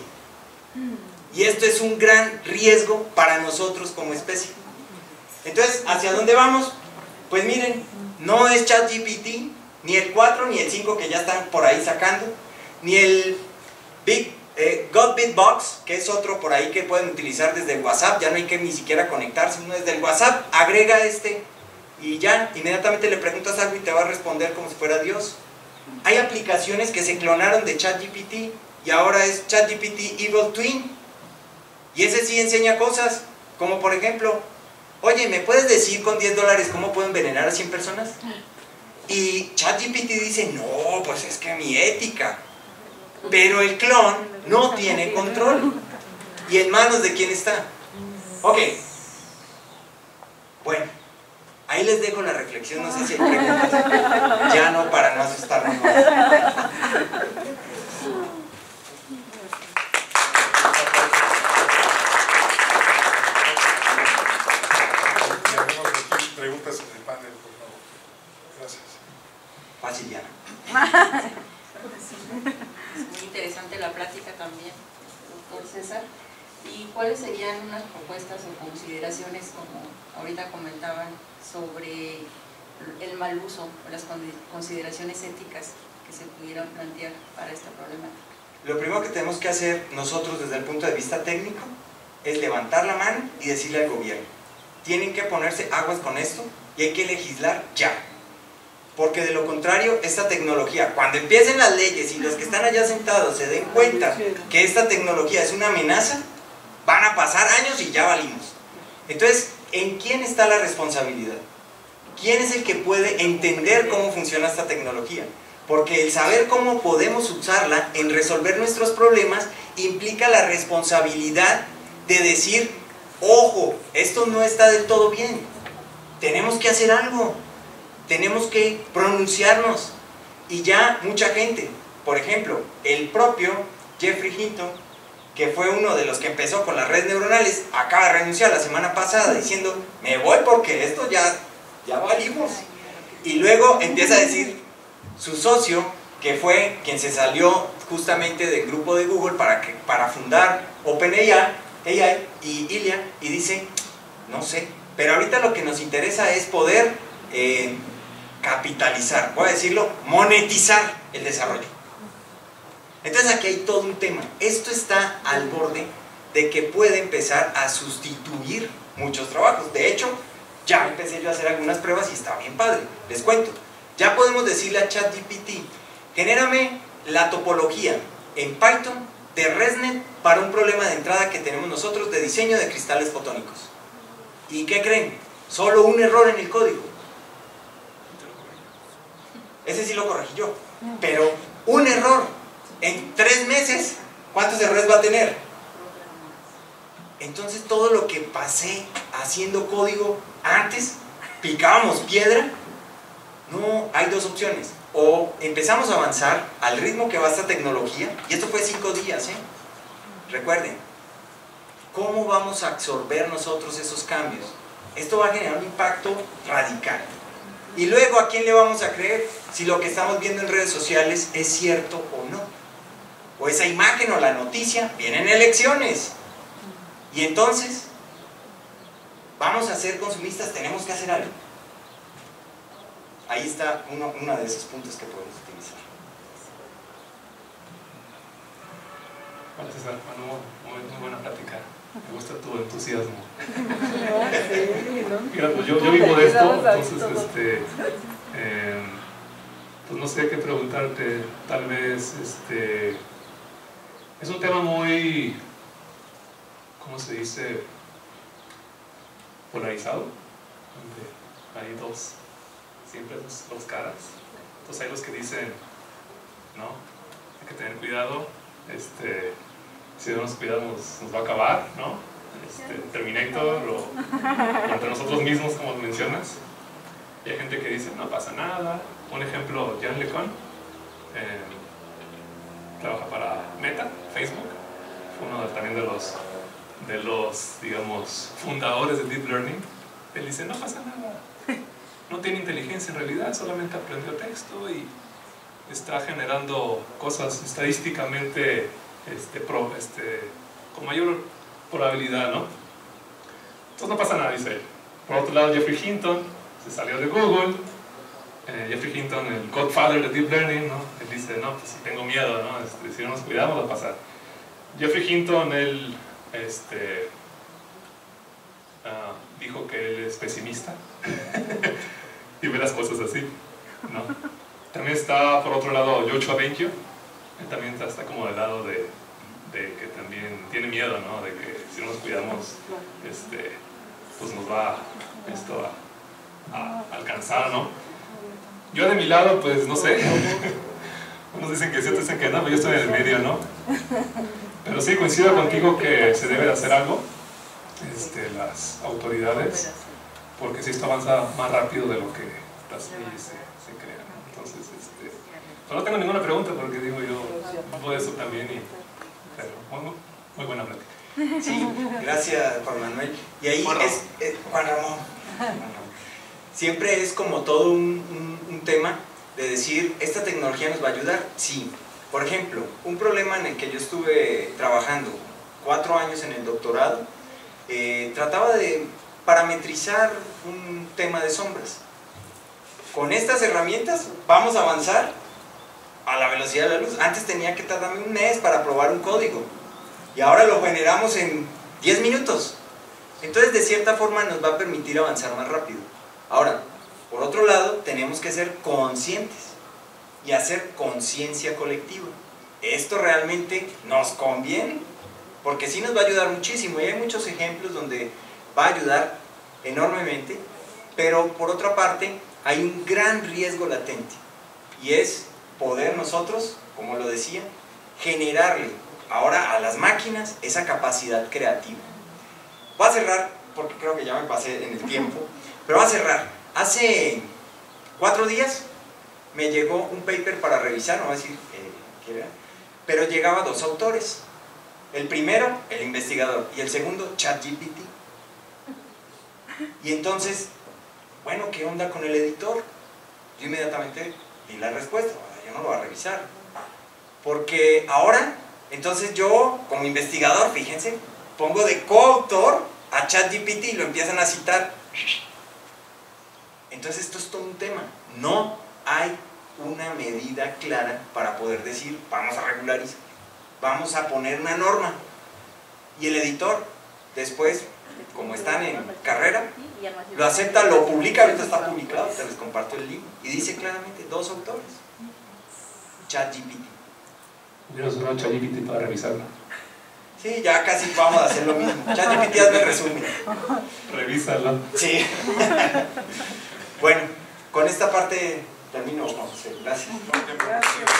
Y esto es un gran riesgo para nosotros como especie. Entonces, ¿hacia dónde vamos? Pues miren, no es ChatGPT, ni el cuatro, ni el cinco que ya están por ahí sacando, ni el Big eh, GodBitBox, que es otro por ahí que pueden utilizar desde el WhatsApp. Ya no hay que ni siquiera conectarse, uno desde el WhatsApp agrega este y ya inmediatamente le preguntas algo y te va a responder como si fuera Dios. Hay aplicaciones que se clonaron de ChatGPT y ahora es ChatGPT Evil Twin, y ese sí enseña cosas como por ejemplo oye, ¿me puedes decir con diez dólares cómo puedo envenenar a cien personas? Y ChatGPT dice, no, pues es que mi ética. Pero el clon no tiene control. ¿Y en manos de quién está? Ok. Bueno, ahí les dejo la reflexión, no sé si hay preguntas. Ya no, para no asustarnos más. Preguntas en el panel, por favor. Gracias. Fácil, Diana. Muy interesante la plática también, doctor César. ¿Y cuáles serían unas propuestas o consideraciones, como ahorita comentaban, sobre el mal uso o las consideraciones éticas que se pudieran plantear para esta problemática? Lo primero que tenemos que hacer nosotros desde el punto de vista técnico es levantar la mano y decirle al gobierno, tienen que ponerse aguas con esto y hay que legislar ya. Porque de lo contrario, esta tecnología, cuando empiecen las leyes y los que están allá sentados se den cuenta que esta tecnología es una amenaza, van a pasar años y ya valimos. Entonces, ¿en quién está la responsabilidad? ¿Quién es el que puede entender cómo funciona esta tecnología? Porque el saber cómo podemos usarla en resolver nuestros problemas implica la responsabilidad de decir, ojo, esto no está del todo bien, tenemos que hacer algo, tenemos que pronunciarnos. Y ya mucha gente, por ejemplo, el propio Geoffrey Hinton, que fue uno de los que empezó con las redes neuronales, acaba de renunciar la semana pasada diciendo, me voy porque esto ya, ya valimos. Y luego empieza a decir su socio, que fue quien se salió justamente del grupo de Google para, que, para fundar OpenAI A I y Ilia, y dice, no sé, pero ahorita lo que nos interesa es poder eh, capitalizar, voy a decirlo, monetizar el desarrollo. Entonces aquí hay todo un tema. Esto está al borde de que puede empezar a sustituir muchos trabajos. De hecho, ya empecé yo a hacer algunas pruebas y está bien padre. Les cuento. Ya podemos decirle a ChatGPT, genérame la topología en Python de ResNet para un problema de entrada que tenemos nosotros de diseño de cristales fotónicos. ¿Y qué creen? Solo un error en el código. Ese sí lo corregí yo. Pero un error. En tres meses, ¿cuántos errores va a tener? Entonces todo lo que pasé haciendo código antes, picábamos piedra. No, hay dos opciones. O empezamos a avanzar al ritmo que va esta tecnología, y esto fue cinco días, ¿eh? Recuerden, ¿cómo vamos a absorber nosotros esos cambios? Esto va a generar un impacto radical. Y luego, ¿a quién le vamos a creer si lo que estamos viendo en redes sociales es cierto o no? O esa imagen o la noticia, vienen elecciones. Y entonces, vamos a ser consumistas, tenemos que hacer algo. Ahí está uno, uno de esos puntos que podemos utilizar. Hola César, bueno, muy, muy buena plática. Me gusta tu entusiasmo. Mira, pues yo, yo vivo de esto, entonces, este, eh, pues no sé qué preguntarte. Tal vez, este, es un tema muy, ¿cómo se dice? Polarizado, donde hay dos, siempre dos, dos caras. Entonces hay los que dicen, no, hay que tener cuidado, este, si no nos cuidamos nos va a acabar, ¿no? Este, Terminator o, o entre nosotros mismos, como mencionas. Y hay gente que dice, no pasa nada. Un ejemplo, Jan LeCun, eh, trabaja para Meta, Facebook, fue uno de, también de los, de los, digamos, fundadores de Deep Learning. Él dice, no pasa nada, no tiene inteligencia en realidad, solamente aprendió texto y está generando cosas estadísticamente este, pro, este, con mayor probabilidad, ¿no? Entonces no pasa nada, dice él. Por otro lado, Geoffrey Hinton se salió de Google. Eh, Geoffrey Hinton, el godfather de Deep Learning, ¿no? Él dice, no, pues si tengo miedo, ¿no? Este, si no nos cuidamos va a pasar. Geoffrey Hinton, él este, uh, dijo que él es pesimista y ve las cosas así, ¿no? También está, por otro lado, Yoshua Bengio. Él también está, está como del lado de, de que también tiene miedo, ¿no? De que si no nos cuidamos, este, pues nos va esto a, a alcanzar, ¿no? Yo de mi lado, pues no sé, unos dicen que sí, otros dicen que no, pero yo estoy en el medio, ¿no? Pero sí, coincido contigo que se debe de hacer algo, este, las autoridades, porque si esto avanza más rápido de lo que las leyes se, se crean, ¿no? Entonces, este, pues no tengo ninguna pregunta porque digo yo, todo eso también, y, pero muy, muy buena plática. Sí, gracias Juan Manuel. Y ahí Juan es, es Juan Ramón. Siempre es como todo un, un, un tema de decir, ¿esta tecnología nos va a ayudar? Sí. Por ejemplo, un problema en el que yo estuve trabajando cuatro años en el doctorado, eh, trataba de parametrizar un tema de sombras. Con estas herramientas vamos a avanzar a la velocidad de la luz. Antes tenía que tardarme un mes para probar un código y ahora lo generamos en diez minutos. Entonces, de cierta forma nos va a permitir avanzar más rápido. Ahora, por otro lado, tenemos que ser conscientes y hacer conciencia colectiva. ¿Esto realmente nos conviene? Porque sí nos va a ayudar muchísimo y hay muchos ejemplos donde va a ayudar enormemente, pero por otra parte hay un gran riesgo latente y es poder nosotros, como lo decía, generarle ahora a las máquinas esa capacidad creativa. Voy a cerrar porque creo que ya me pasé en el tiempo, pero voy a cerrar. Hace cuatro días me llegó un paper para revisar, no voy a decir eh, quién era, pero llegaba dos autores. El primero, el investigador, y el segundo, ChatGPT. Y entonces, bueno, ¿qué onda con el editor? Yo inmediatamente di la respuesta, yo no lo voy a revisar. Porque ahora, entonces yo, como investigador, fíjense, pongo de coautor a ChatGPT y lo empiezan a citar. Entonces esto es todo un tema. No hay una medida clara para poder decir, vamos a regularizar, vamos a poner una norma. Y el editor, después, como están en carrera, lo acepta, lo publica, ahorita está publicado, te les comparto el link, y dice claramente, dos autores. ChatGPT. Yo no soy una ChatGPT para revisarla. Sí, ya casi vamos a hacer lo mismo. ChatGPT hazme resumen. Revísala. Sí. Bueno, con esta parte termino, José. Gracias. Gracias.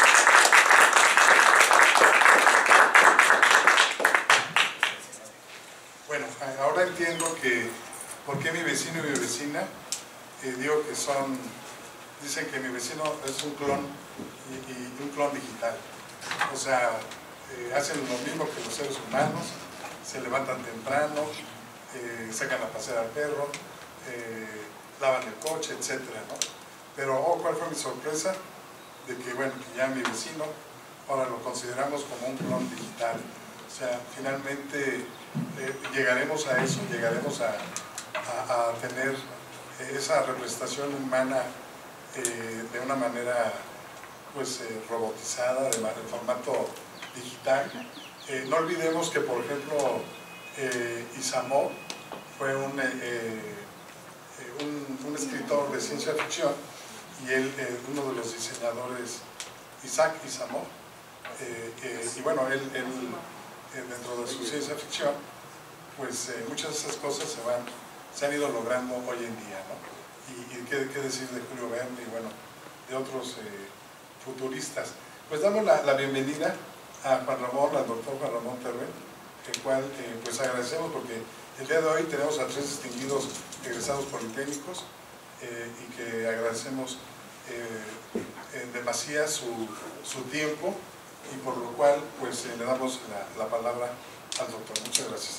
Bueno, ahora entiendo que por qué mi vecino y mi vecina, eh, digo que son, dicen que mi vecino es un clon y, y un clon digital. O sea, eh, hacen lo mismo que los seres humanos, se levantan temprano, eh, sacan a pasear al perro, eh, lavan el coche, etcétera, ¿no? Pero, oh, ¿cuál fue mi sorpresa? De que, bueno, que ya mi vecino, ahora lo consideramos como un clon digital. O sea, finalmente eh, llegaremos a eso, llegaremos a, a, a tener esa representación humana eh, de una manera, pues, eh, robotizada, de, de formato digital. Eh, no olvidemos que, por ejemplo, eh, Isamu fue un, eh, un, un escritor de ciencia ficción y él, eh, uno de los diseñadores, Isaac Isamu, eh, eh, y bueno, él, él eh, dentro de su ciencia ficción, pues eh, muchas de esas cosas se, van, se han ido logrando hoy en día, ¿no? Y, y qué, qué decir de Julio Verne y bueno, de otros eh, futuristas. Pues damos la, la bienvenida a Juan Ramón, al doctor Juan Ramón Teruel, el cual eh, pues agradecemos porque el día de hoy tenemos a tres distinguidos egresados politécnicos eh, y que agradecemos eh, en demasía su, su tiempo y por lo cual pues eh, le damos la, la palabra al doctor. Muchas gracias.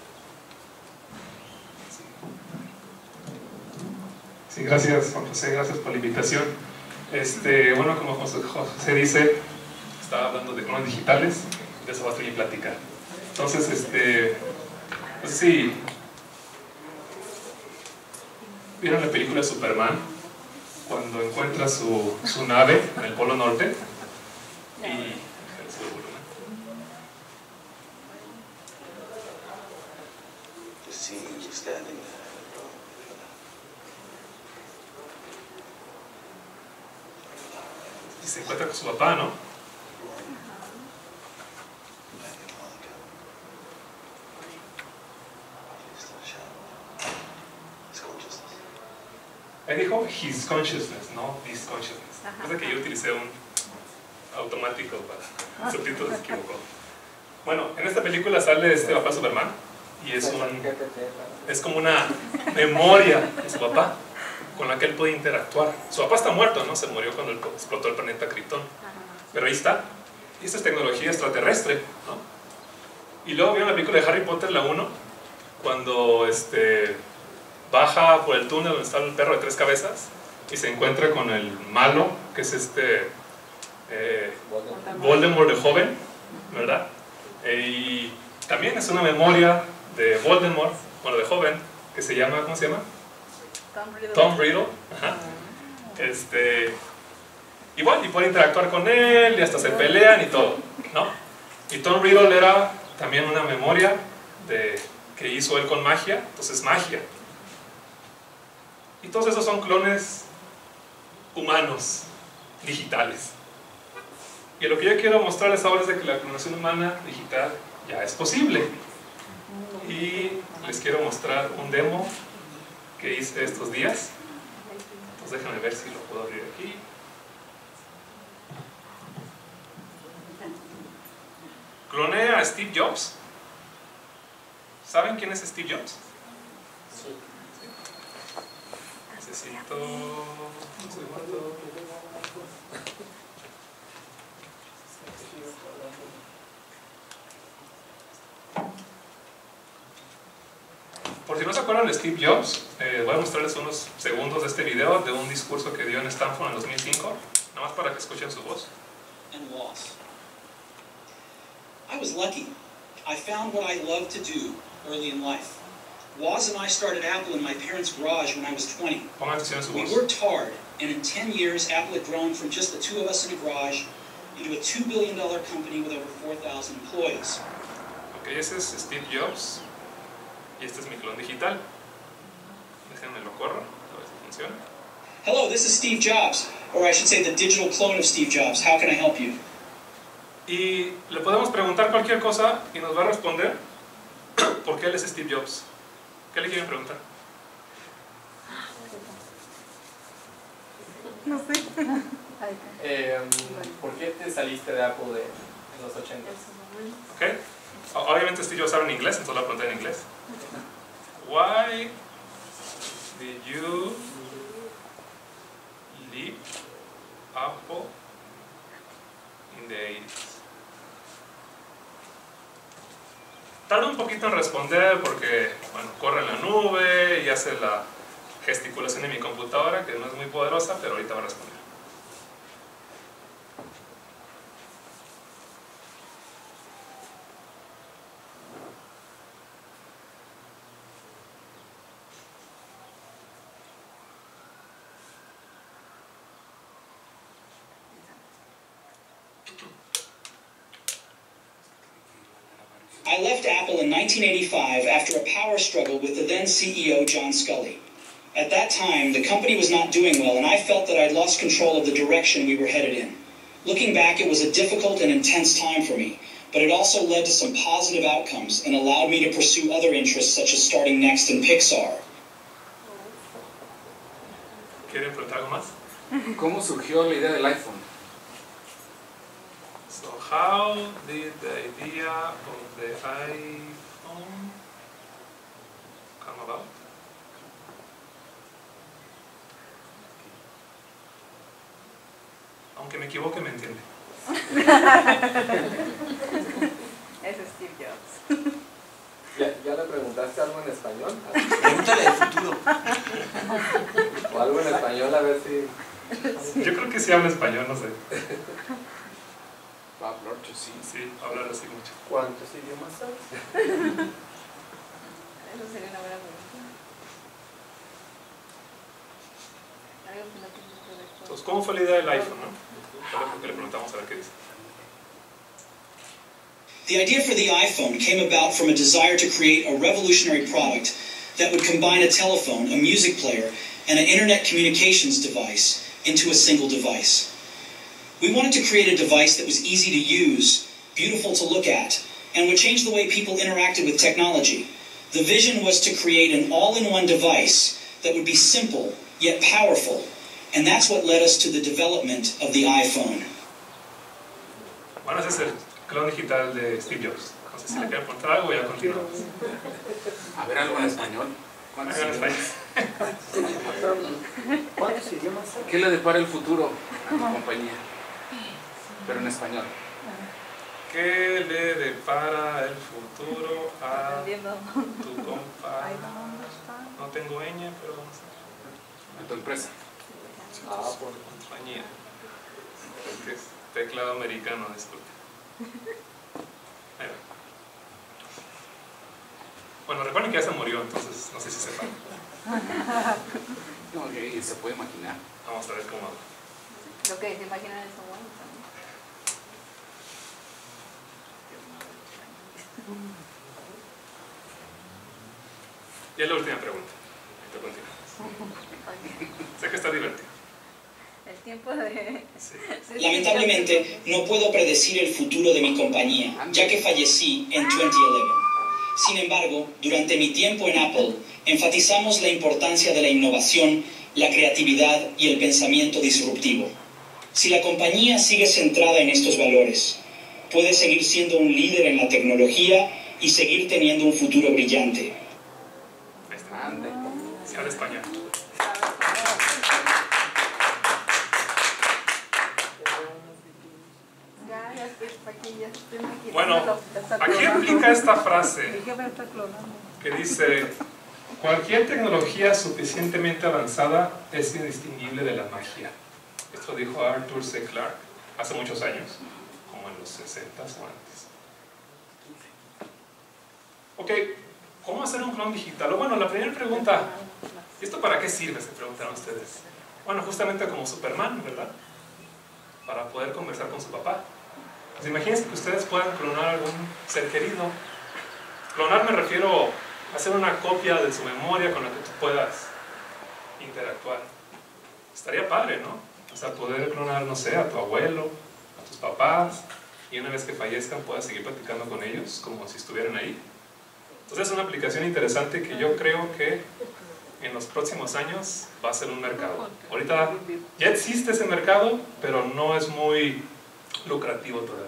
Sí, gracias Juan José, gracias por la invitación. Este, bueno, como José, José dice, estaba hablando de clones digitales, de eso va a estar platicar. Entonces, este, no sé si vieron la película de Superman, cuando encuentra su, su nave en el Polo Norte y y se encuentra con su papá, ¿no? Ahí dijo his consciousness, no his consciousness. Es de que yo utilicé un automático para el subtítulo, se equivocó. Bueno, en esta película sale este papá Superman y es un es como una memoria de su papá con la que él puede interactuar. Su papá está muerto, ¿no? Se murió cuando explotó el planeta Krypton. Pero ahí está. Y esta es tecnología extraterrestre, ¿no? Y luego vieron la película de Harry Potter, la uno, cuando este, baja por el túnel donde está el perro de tres cabezas y se encuentra con el malo, que es este eh, Voldemort de joven, ¿verdad? Eh, y también es una memoria de Voldemort, bueno, de joven, que se llama, ¿cómo se llama? Tom Riddle. Tom Riddle. Ajá. Este, igual, y puede interactuar con él, y hasta se pelean y todo, ¿no? Y Tom Riddle era también una memoria de, que hizo él con magia, entonces magia. Y todos esos son clones humanos, digitales. Y lo que yo quiero mostrarles ahora es de que la clonación humana digital ya es posible. Y les quiero mostrar un demo que hice estos días. Entonces déjenme ver si lo puedo abrir aquí. Cloné a Steve Jobs. ¿Saben quién es Steve Jobs? Sí. Necesito un segundo. Por si no se acuerdan de Steve Jobs, eh, voy a mostrarles unos segundos de este video de un discurso que dio en Stanford en dos mil cinco, nada más para que escuchen su voz. And loss. I was lucky. I found what I loved to do early in life. Woz and I started Apple in my parents' garage when I was twenty. Pongan atención a su We voz. worked hard, and in ten years, Apple had grown from just the two of us in a garage into a two billion dollar company with over four thousand employees. Ok, ese es Steve Jobs y este es mi clon digital. Déjenme lo corro, a ver si funciona. Hello, this is Steve Jobs, or I should say the digital clone of Steve Jobs. How can I help you? Y le podemos preguntar cualquier cosa y nos va a responder por qué él es Steve Jobs. ¿Qué le quieren preguntar? No sé. Eh, ¿Por qué te saliste de Apple de, en los ochenta? Ok. Obviamente Steve Jobs habla en inglés, entonces la pregunté en inglés. Why did you leave Apple in the eighties? Tarda un poquito en responder porque, bueno, corre en la nube y hace la gesticulación de mi computadora, que no es muy poderosa, pero ahorita va a responder. I left Apple in nineteen eighty-five after a power struggle with the then C E O John Sculley. At that time, the company was not doing well, and I felt that I'd lost control of the direction we were headed in. Looking back, it was a difficult and intense time for me, but it also led to some positive outcomes and allowed me to pursue other interests such as starting Next and Pixar. ¿Quieren preguntar algo más? ¿Cómo surgió la idea del iPhone? So how did the idea of the iPhone come about? Aunque me equivoque, me entiende. Es Steve Jobs. ¿Ya, ¿Ya le preguntaste algo en español? Pregúntale del futuro. O algo en español a ver si... Yo creo que sí habla español, no sé. Va a hablar que sí. Sí, hablar así mucho. ¿Cuántos idiomas sabes? Eso sería una buena pregunta. Algo que no tiene que ver con... Entonces, ¿cómo fue la idea del iPhone, no? Fue lo que le preguntamos a ver qué dice. The idea for the iPhone came about from a desire to create a revolutionary product that would combine a telephone, a music player, and an internet communications device into a single device. We wanted to create a device that was easy to use, beautiful to look at, and would change the way people interacted with technology. The vision was to create an all-in-one device that would be simple, yet powerful, and that's what led us to the development of the iPhone. Bueno, ese es el clon digital de Steve Jobs. No sé si le quieren contar algo y ya continuamos. A ver, algo en español. ¿Cuántos idiomas? ¿Cuántos idiomas? ¿Qué le depara el futuro a tu compañía? Pero en español. ¿Qué le depara el futuro a tu compa? No tengo ñ, pero vamos a... A tu empresa. Ah, por compañía. Es que es teclado americano, disculpe. Ahí va. Bueno, recuerden que ya se murió, entonces no sé si sepan. No, okay, se puede imaginar. Vamos a ver cómo habla. Lo que se imaginan es bueno también. Y es la última pregunta. Esto continúa. Sé que está divertido. El tiempo de... Sí. Lamentablemente, no puedo predecir el futuro de mi compañía, ya que fallecí en dos mil once. Sin embargo, durante mi tiempo en Apple, enfatizamos la importancia de la innovación, la creatividad y el pensamiento disruptivo. Si la compañía sigue centrada en estos valores, puede seguir siendo un líder en la tecnología y seguir teniendo un futuro brillante. Ahí está. Se habla español. Bueno, aquí aplica esta frase que dice: cualquier tecnología suficientemente avanzada es indistinguible de la magia. Esto dijo Arthur C. Clarke hace muchos años, como en los sesentas o antes. Ok, ¿cómo hacer un clon digital? O bueno, la primera pregunta, ¿y esto para qué sirve? Se preguntaron ustedes. Bueno, justamente como Superman, ¿verdad? Para poder conversar con su papá. Pues imagínense que ustedes puedan clonar a algún ser querido. Clonar me refiero a hacer una copia de su memoria con la que tú puedas interactuar. Estaría padre, ¿no? O sea, poder clonar, no sé, a tu abuelo, a tus papás, y una vez que fallezcan puedas seguir platicando con ellos como si estuvieran ahí. Entonces es una aplicación interesante que yo creo que en los próximos años va a ser un mercado. Ahorita ya existe ese mercado, pero no es muy lucrativo todavía.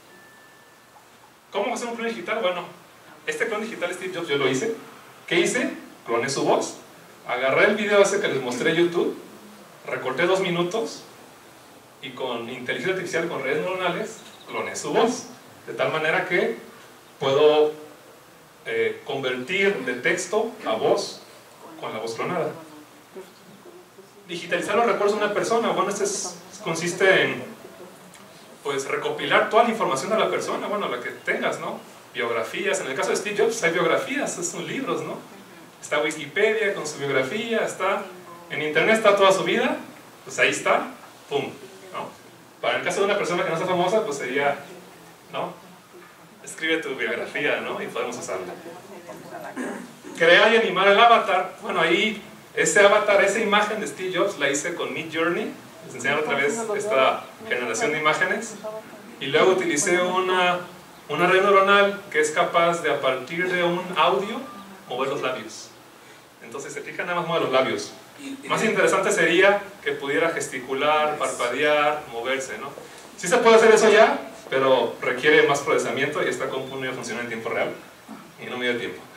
¿Cómo hacer un clon digital? Bueno, este clon digital Steve Jobs yo lo hice. ¿Qué hice? Cloné su voz. Agarré el video ese que les mostré en YouTube, recorté dos minutos y con inteligencia artificial, con redes neuronales, cloné su voz. De tal manera que puedo eh, convertir de texto a voz con la voz clonada. Digitalizar los recuerdos de una persona. Bueno, este es, consiste en pues recopilar toda la información de la persona, bueno, la que tengas, ¿no? Biografías, en el caso de Steve Jobs hay biografías, son libros, ¿no? Está Wikipedia con su biografía, está en internet, está toda su vida, pues ahí está, pum, ¿no? Para el caso de una persona que no sea famosa, pues sería, ¿no? Escribe tu biografía, ¿no? Y podemos usarla. Crear y animar el avatar, bueno, ahí, ese avatar, esa imagen de Steve Jobs la hice con Midjourney. Les enseñaron otra vez esta generación de imágenes y luego utilicé una, una red neuronal que es capaz de, a partir de un audio, mover los labios. Entonces se fija, nada más mueve los labios. Más interesante sería que pudiera gesticular, parpadear, moverse, ¿no? Sí se puede hacer eso ya, pero requiere más procesamiento y esta compu no funciona en tiempo real y no me dio tiempo.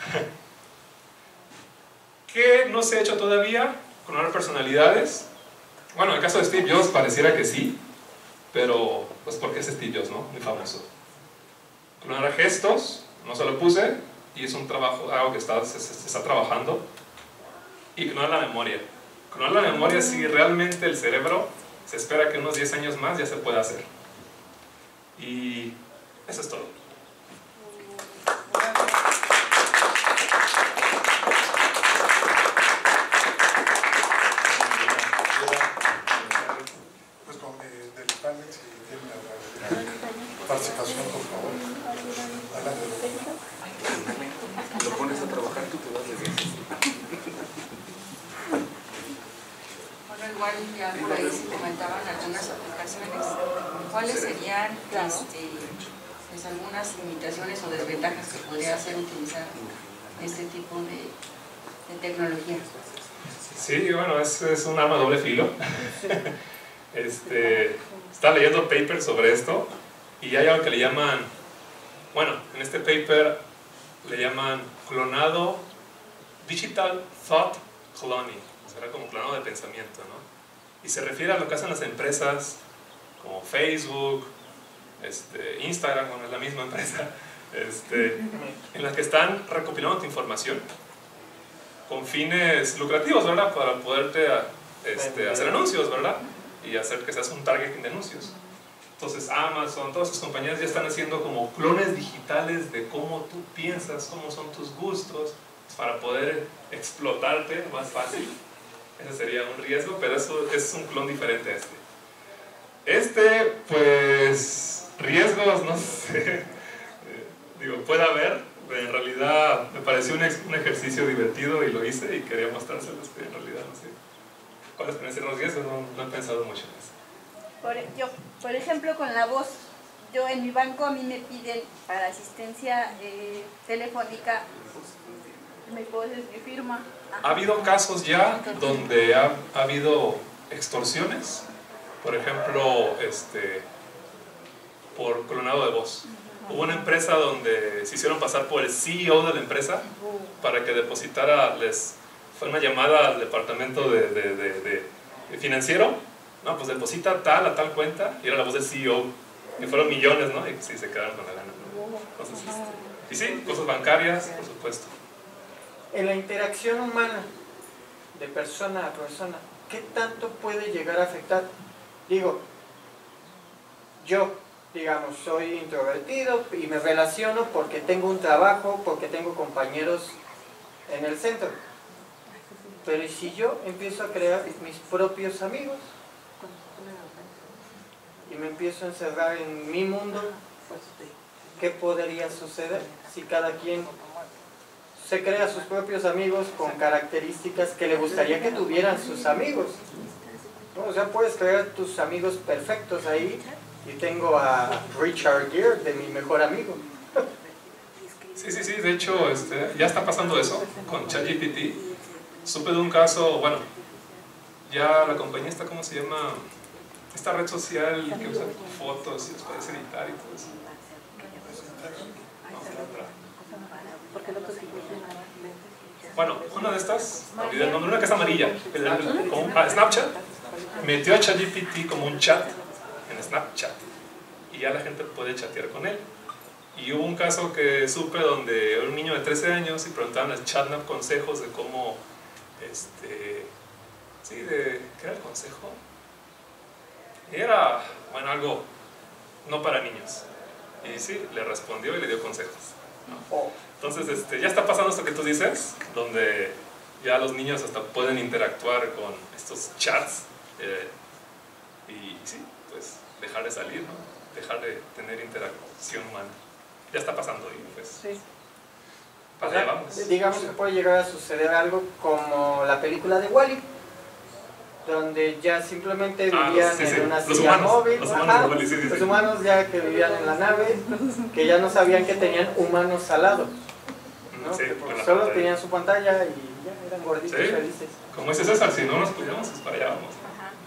¿Qué no se ha hecho todavía? Clonar personalidades. Bueno, en el caso de Steve Jobs pareciera que sí, pero pues porque es Steve Jobs, ¿no? Muy famoso. Clonar gestos, no se lo puse, y es un trabajo, algo que está, se, se está trabajando. Y clonar la memoria. Clonar la memoria, sí, realmente el cerebro se espera que unos diez años más ya se pueda hacer. Y eso es todo. Participación, por favor. Lo pones a trabajar, tú te vas de viaje. Bueno, igual ya por ahí se comentaban algunas aplicaciones. ¿Cuáles serían este, pues, algunas limitaciones o desventajas que podría hacer utilizar este tipo de, de tecnología? Sí, bueno, es, es un arma de doble filo. Este, estaba leyendo papers sobre esto y hay algo que le llaman, bueno, en este paper le llaman clonado, digital thought cloning, será como clonado de pensamiento, ¿no? Y se refiere a lo que hacen las empresas como Facebook, este, Instagram, bueno, es la misma empresa, este, en las que están recopilando tu información con fines lucrativos, ¿verdad? Para poderte este, hacer anuncios, ¿verdad? Y hacer que seas un targeting de anuncios. Entonces Amazon, todas esas compañías ya están haciendo como clones digitales de cómo tú piensas, cómo son tus gustos, para poder explotarte más fácil. Ese sería un riesgo, pero eso es un clon diferente a este. Este, pues, riesgos, no sé, digo, puede haber, pero en realidad me pareció un, ex, un ejercicio divertido y lo hice y quería mostrárselos, pero en realidad no sé cuáles pueden ser los riesgos, no, no he pensado mucho en eso. Por, yo, por ejemplo, con la voz, yo en mi banco a mí me piden para asistencia eh, telefónica, mi voz es mi firma. Ha habido casos ya donde ha, ha habido extorsiones, por ejemplo, este, por clonado de voz. Hubo una empresa donde se hicieron pasar por el C E O de la empresa para que depositara, les fue una llamada al departamento de, de, de, de, de financiero, no, pues deposita tal a tal cuenta, y era la voz del C E O, que fueron millones, ¿no? Y sí, se quedaron con la gana, ¿no? Entonces, este, y sí, cosas bancarias, por supuesto. En la interacción humana, de persona a persona, ¿qué tanto puede llegar a afectar? Digo, yo, digamos, soy introvertido y me relaciono porque tengo un trabajo, porque tengo compañeros en el centro. Pero ¿y si yo empiezo a crear mis propios amigos? Y me empiezo a encerrar en mi mundo, ¿qué podría suceder si cada quien se crea sus propios amigos con características que le gustaría que tuvieran sus amigos? O sea, puedes crear tus amigos perfectos ahí, y tengo a Richard Gere de mi mejor amigo. Sí, sí, sí, de hecho este, ya está pasando eso con ChatGPT. Supe de un caso, bueno, ya la compañía está, ¿cómo se llama? Esta red social que usa fotos y los puedes editar y todo eso. Bueno, una de estas, olvidé el nombre, una que es amarilla, como, ah, Snapchat, metió a ChatGPT como un chat en Snapchat y ya la gente puede chatear con él. Y hubo un caso que supe donde era un niño de trece años y preguntaban al ChatNap consejos de cómo, este, sí, de, ¿qué era el consejo? Era, bueno, algo no para niños. Y sí, le respondió y le dio consejos, ¿no? Entonces, este, ya está pasando esto que tú dices, donde ya los niños hasta pueden interactuar con estos chats eh, y sí, pues dejar de salir, ¿no? Dejar de tener interacción humana. Ya está pasando y pues sí. Para o sea, allá vamos. Digamos que puede llegar a suceder algo como la película de Wall-E, donde ya simplemente vivían ah, sí, sí. en una silla humanos, móvil, los humanos, ajá, sí, sí, los humanos ya que vivían en la nave, que ya no sabían que tenían humanos al lado, ¿no? Sí, solo pantalla. Tenían su pantalla y ya eran gorditos, sí. Felices. Como dice César, si no nos cuidamos, pues para allá vamos.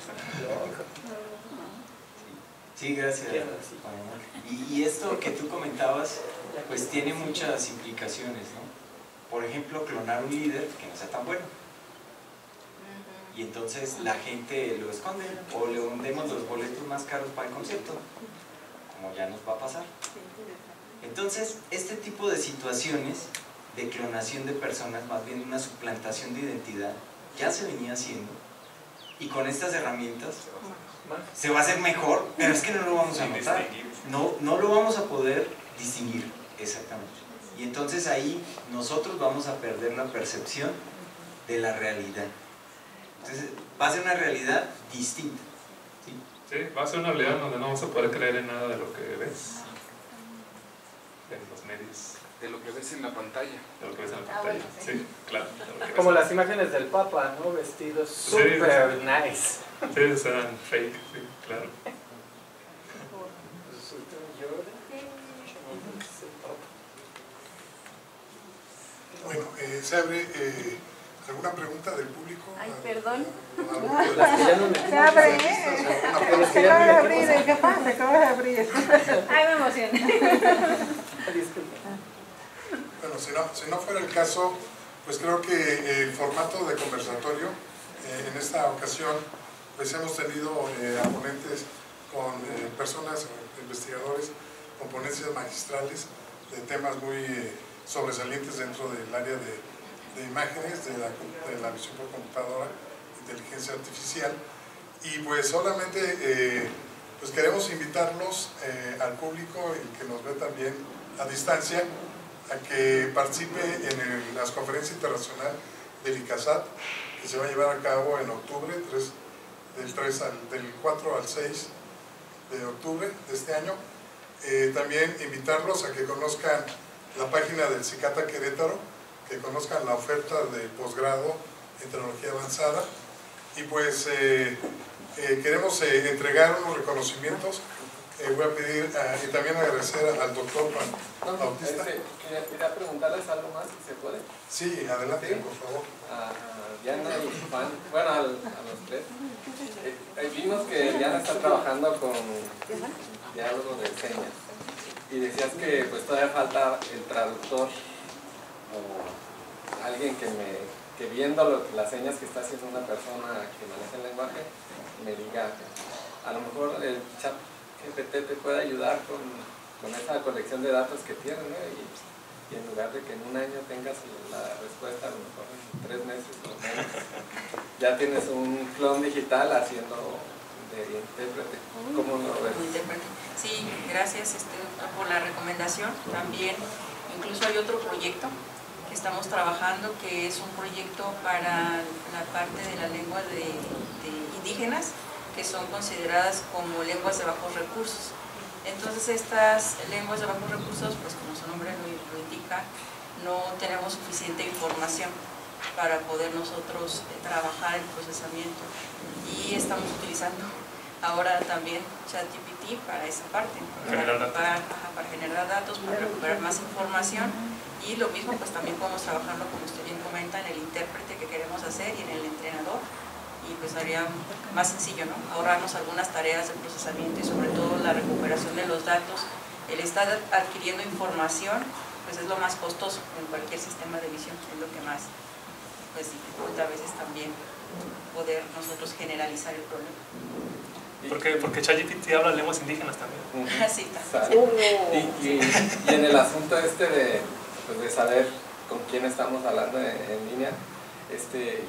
Sí, gracias. Y, y esto que tú comentabas, pues tiene muchas implicaciones, ¿no? Por ejemplo, clonar un líder que no sea tan bueno. Y entonces la gente lo esconde o le vendemos los boletos más caros para el concierto, como ya nos va a pasar. Entonces, este tipo de situaciones de clonación de personas, más bien una suplantación de identidad, ya se venía haciendo, y con estas herramientas se va a hacer mejor, pero es que no lo vamos a notar, no, no lo vamos a poder distinguir exactamente. Y entonces ahí nosotros vamos a perder la percepción de la realidad. Entonces va a ser una realidad distinta. ¿Sí? Sí, va a ser una realidad donde no vamos a poder creer en nada de lo que ves en los medios. De lo que ves en la pantalla. De lo que ves en la pantalla, sí, claro. Como las imágenes del Papa, ¿no? Vestidos super sí, nice. Sí, serán fake, sí, claro. Bueno, eh, se abre eh, ¿Alguna pregunta del público? Ay, perdón. Se abre, ¿eh? Se acaba de abrir, ¿qué pasa? Se acaba de abrir. Ay, me emocioné. Bueno, si no, si no fuera el caso, pues creo que el formato de conversatorio, eh, en esta ocasión, pues hemos tenido eh, a ponentes con eh, personas, investigadores, con ponencias magistrales de temas muy eh, sobresalientes dentro del área de, de imágenes, de la, de la visión por computadora, inteligencia artificial, y pues solamente eh, pues queremos invitarlos eh, al público y que nos ve también a distancia a que participe en el, las conferencias internacionales del ICASAT, que se va a llevar a cabo en octubre, tres, del, tres al, del cuatro al seis de octubre de este año. Eh, también invitarlos a que conozcan la página del CICATA Querétaro, que conozcan la oferta de posgrado en tecnología avanzada, y pues eh, eh, queremos eh, entregar unos reconocimientos. Eh, voy a pedir uh, y también agradecer al doctor Juan Bautista. Este, quería, quería preguntarles algo más, si se puede. Sí, adelante, ¿sí? Por favor. A, a Diana y Juan, bueno, al, a los tres. Eh, vimos que Diana está trabajando con diálogo de señas y decías que pues todavía falta el traductor o alguien que me que viendo lo, las señas que está haciendo una persona que maneja el lenguaje me diga, a lo mejor el chat G P T te puede ayudar con, con esa colección de datos que tiene, ¿no? y, y en lugar de que en un año tengas la respuesta, a lo mejor en tres meses o menos, ya tienes un clon digital haciendo de intérprete. ¿Cómo lo ves? Sí, gracias este, por la recomendación. También, incluso hay otro proyecto que estamos trabajando, que es un proyecto para la parte de la lengua de, de indígenas, que son consideradas como lenguas de bajos recursos. Entonces estas lenguas de bajos recursos, pues como su nombre lo, lo indica, no tenemos suficiente información para poder nosotros eh, trabajar el procesamiento, y estamos utilizando ahora también ChatGPT para esa parte, para generar datos. Para, para generar datos, para recuperar más información, y lo mismo pues también podemos trabajarlo, como usted bien comenta, en el intérprete que queremos hacer y en el entrenador, y pues haría más sencillo, ¿no? Ahorrarnos algunas tareas de procesamiento y sobre todo la recuperación de los datos. El estar adquiriendo información pues es lo más costoso en cualquier sistema de visión, es lo que más pues dificulta a veces también poder nosotros generalizar el problema. Porque, porque ChatGPT habla lenguas indígenas también. Sí, también. Y, y, y en el asunto este de, pues de saber con quién estamos hablando en, en línea, este,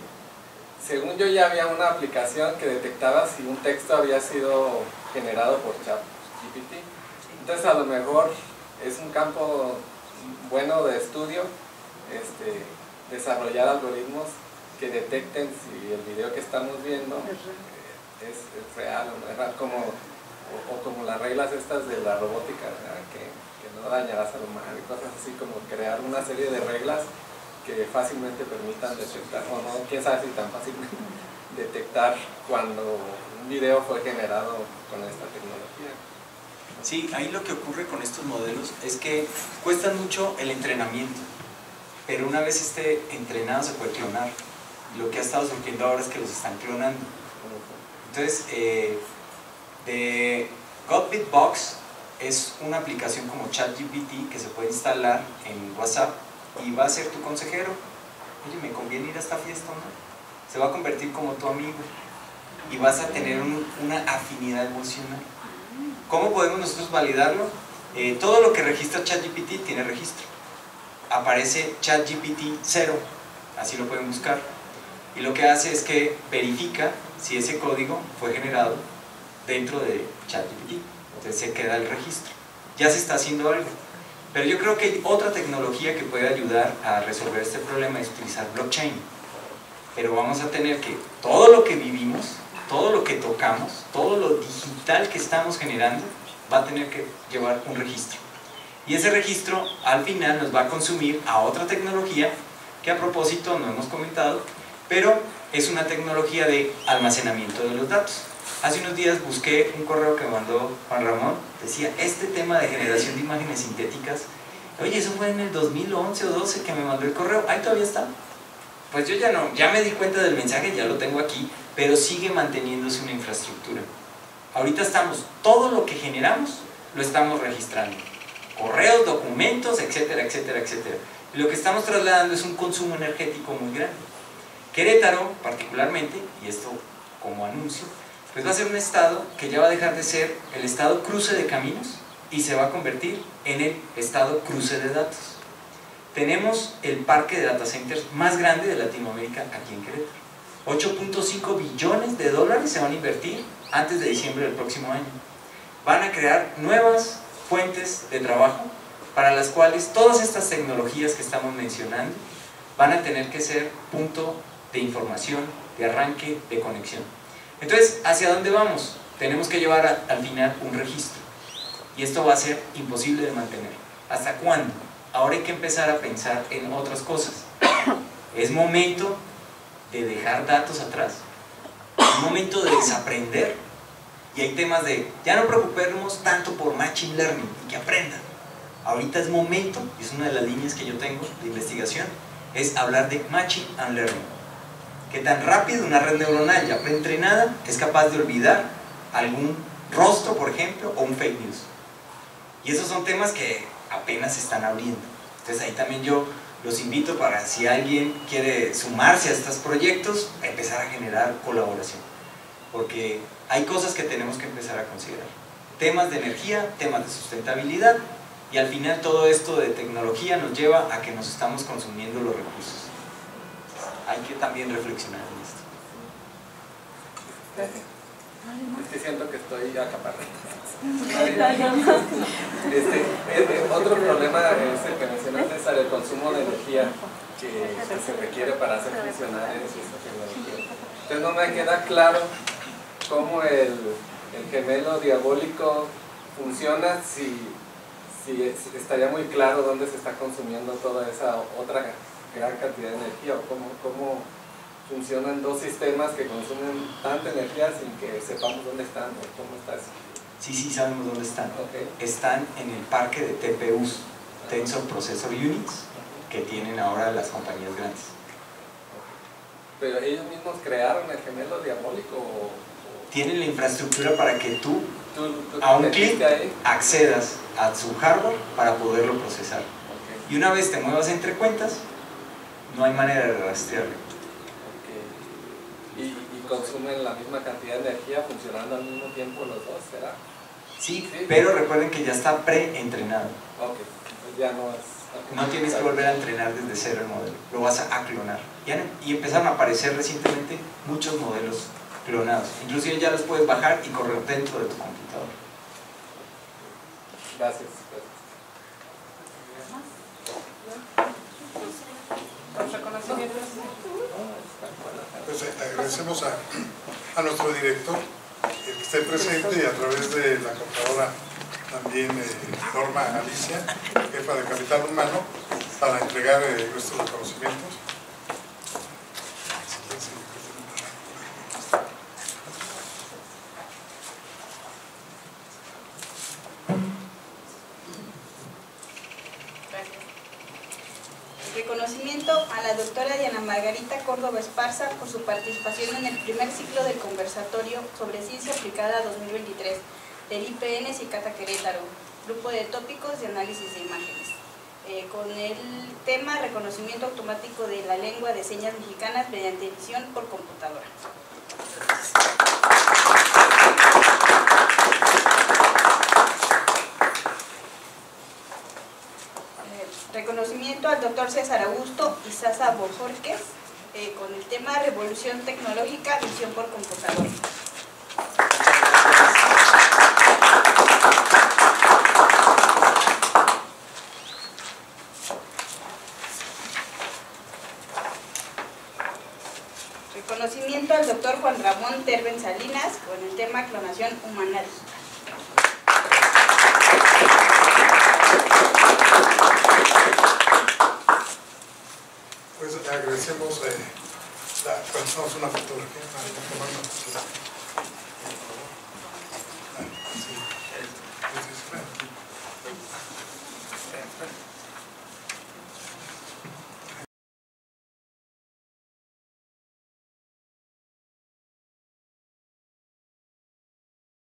según yo ya había una aplicación que detectaba si un texto había sido generado por ChatGPT. Entonces a lo mejor es un campo bueno de estudio, este, desarrollar algoritmos que detecten si el video que estamos viendo es, es real o no es real, como, o, o como las reglas estas de la robótica, que, que no dañarás al humano y cosas así, como crear una serie de reglas que fácilmente permitan detectar, o no, quién sabe si tan fácilmente detectar cuando un video fue generado con esta tecnología. Sí, ahí lo que ocurre con estos modelos es que cuestan mucho el entrenamiento, pero una vez esté entrenado se puede clonar. Lo que ha estado surgiendo ahora es que los están clonando. Entonces, eh, de Godbitbox es una aplicación como ChatGPT que se puede instalar en WhatsApp y va a ser tu consejero. Oye, ¿me conviene ir a esta fiesta o no? Se va a convertir como tu amigo y vas a tener un, una afinidad emocional. ¿Cómo podemos nosotros validarlo? Eh, todo lo que registra ChatGPT tiene registro. Aparece ChatGPT cero, así lo pueden buscar. Y lo que hace es que verifica si ese código fue generado dentro de ChatGPT. Entonces se queda el registro. Ya se está haciendo algo. Pero yo creo que hay otra tecnología que puede ayudar a resolver este problema, es utilizar blockchain. Pero vamos a tener que todo lo que vivimos, todo lo que tocamos, todo lo digital que estamos generando, va a tener que llevar un registro. Y ese registro al final nos va a consumir a otra tecnología que a propósito no hemos comentado, pero es una tecnología de almacenamiento de los datos. Hace unos días busqué un correo que mandó Juan Ramón, decía, este tema de generación de imágenes sintéticas, oye, eso fue en el dos mil once o doce que me mandó el correo, ahí todavía está. pues yo ya no, ya me di cuenta del mensaje, ya lo tengo aquí, pero sigue manteniéndose una infraestructura. Ahorita estamos, todo lo que generamos lo estamos registrando. Correos, documentos, etcétera, etcétera, etcétera. Y lo que estamos trasladando es un consumo energético muy grande. Querétaro, particularmente, y esto como anuncio, pues va a ser un estado que ya va a dejar de ser el estado cruce de caminos y se va a convertir en el estado cruce de datos. Tenemos el parque de data centers más grande de Latinoamérica aquí en Querétaro. ocho punto cinco billones de dólares se van a invertir antes de diciembre del próximo año. Van a crear nuevas fuentes de trabajo para las cuales todas estas tecnologías que estamos mencionando van a tener que ser punto de información, de arranque, de conexión. Entonces, ¿hacia dónde vamos? Tenemos que llevar a, al final un registro. Y esto va a ser imposible de mantener. ¿Hasta cuándo? Ahora hay que empezar a pensar en otras cosas. Es momento de dejar datos atrás. Es momento de desaprender. Y hay temas de, ya no preocuparnos tanto por machine learning y que aprendan. Ahorita es momento, y es una de las líneas que yo tengo de investigación, es hablar de machine and learning. Que tan rápido una red neuronal ya preentrenada es capaz de olvidar algún rostro, por ejemplo, o un fake news. Y esos son temas que apenas se están abriendo. Entonces ahí también yo los invito para, si alguien quiere sumarse a estos proyectos, a empezar a generar colaboración. Porque hay cosas que tenemos que empezar a considerar. Temas de energía, temas de sustentabilidad, y al final todo esto de tecnología nos lleva a que nos estamos consumiendo los recursos. Hay que también reflexionar en esto. Es que siento que estoy acaparando. Este, este, otro problema es el que mencionaste, César, el consumo de energía que, que se requiere para hacer funcionar esa tecnología. Entonces no me queda claro cómo el, el gemelo diabólico funciona, si, si estaría muy claro dónde se está consumiendo toda esa otra gran cantidad de energía, o cómo, cómo funcionan dos sistemas que consumen tanta energía sin que sepamos dónde están, o cómo está eso. Sí, sí, sabemos dónde están. Okay. Están en el parque de T P Us, Tensor Processor Units, que tienen ahora las compañías grandes. ¿Pero ellos mismos crearon el gemelo diabólico? O, o... Tienen la infraestructura para que tú, ¿Tú, tú a un clic, accedas a su hardware para poderlo procesar. Okay. Y una vez te muevas entre cuentas, no hay manera de rastrearlo. Okay. ¿Y, ¿Y consumen la misma cantidad de energía funcionando al mismo tiempo los dos, será? Sí, sí, pero recuerden que ya está pre-entrenado. Ok, pues ya no es... No tienes que volver a entrenar desde cero el modelo, lo vas a, a clonar. Y empezaron a aparecer recientemente muchos modelos clonados. Inclusive ya los puedes bajar y correr dentro de tu computador. Gracias. Pues agradecemos a, a nuestro director que esté presente y a través de la contadora también eh, Norma Alicia, jefa de Capital Humano, para entregar eh, nuestros reconocimientos. Reconocimiento a la doctora Diana Margarita Córdoba Esparza por su participación en el primer ciclo del conversatorio sobre ciencia aplicada dos mil veintitrés del I P N Cicata Querétaro, grupo de tópicos de análisis de imágenes, eh, con el tema reconocimiento automático de la lengua de señas mexicanas mediante edición por computadora. Reconocimiento al doctor César Augusto Izaza Bojorquez eh, con el tema Revolución Tecnológica, Visión por Computadora. Reconocimiento al doctor Juan Ramón Terben Salinas con el tema Clonación Humana Digital. Pues agradecemos, eh, la, pues, una fotografía.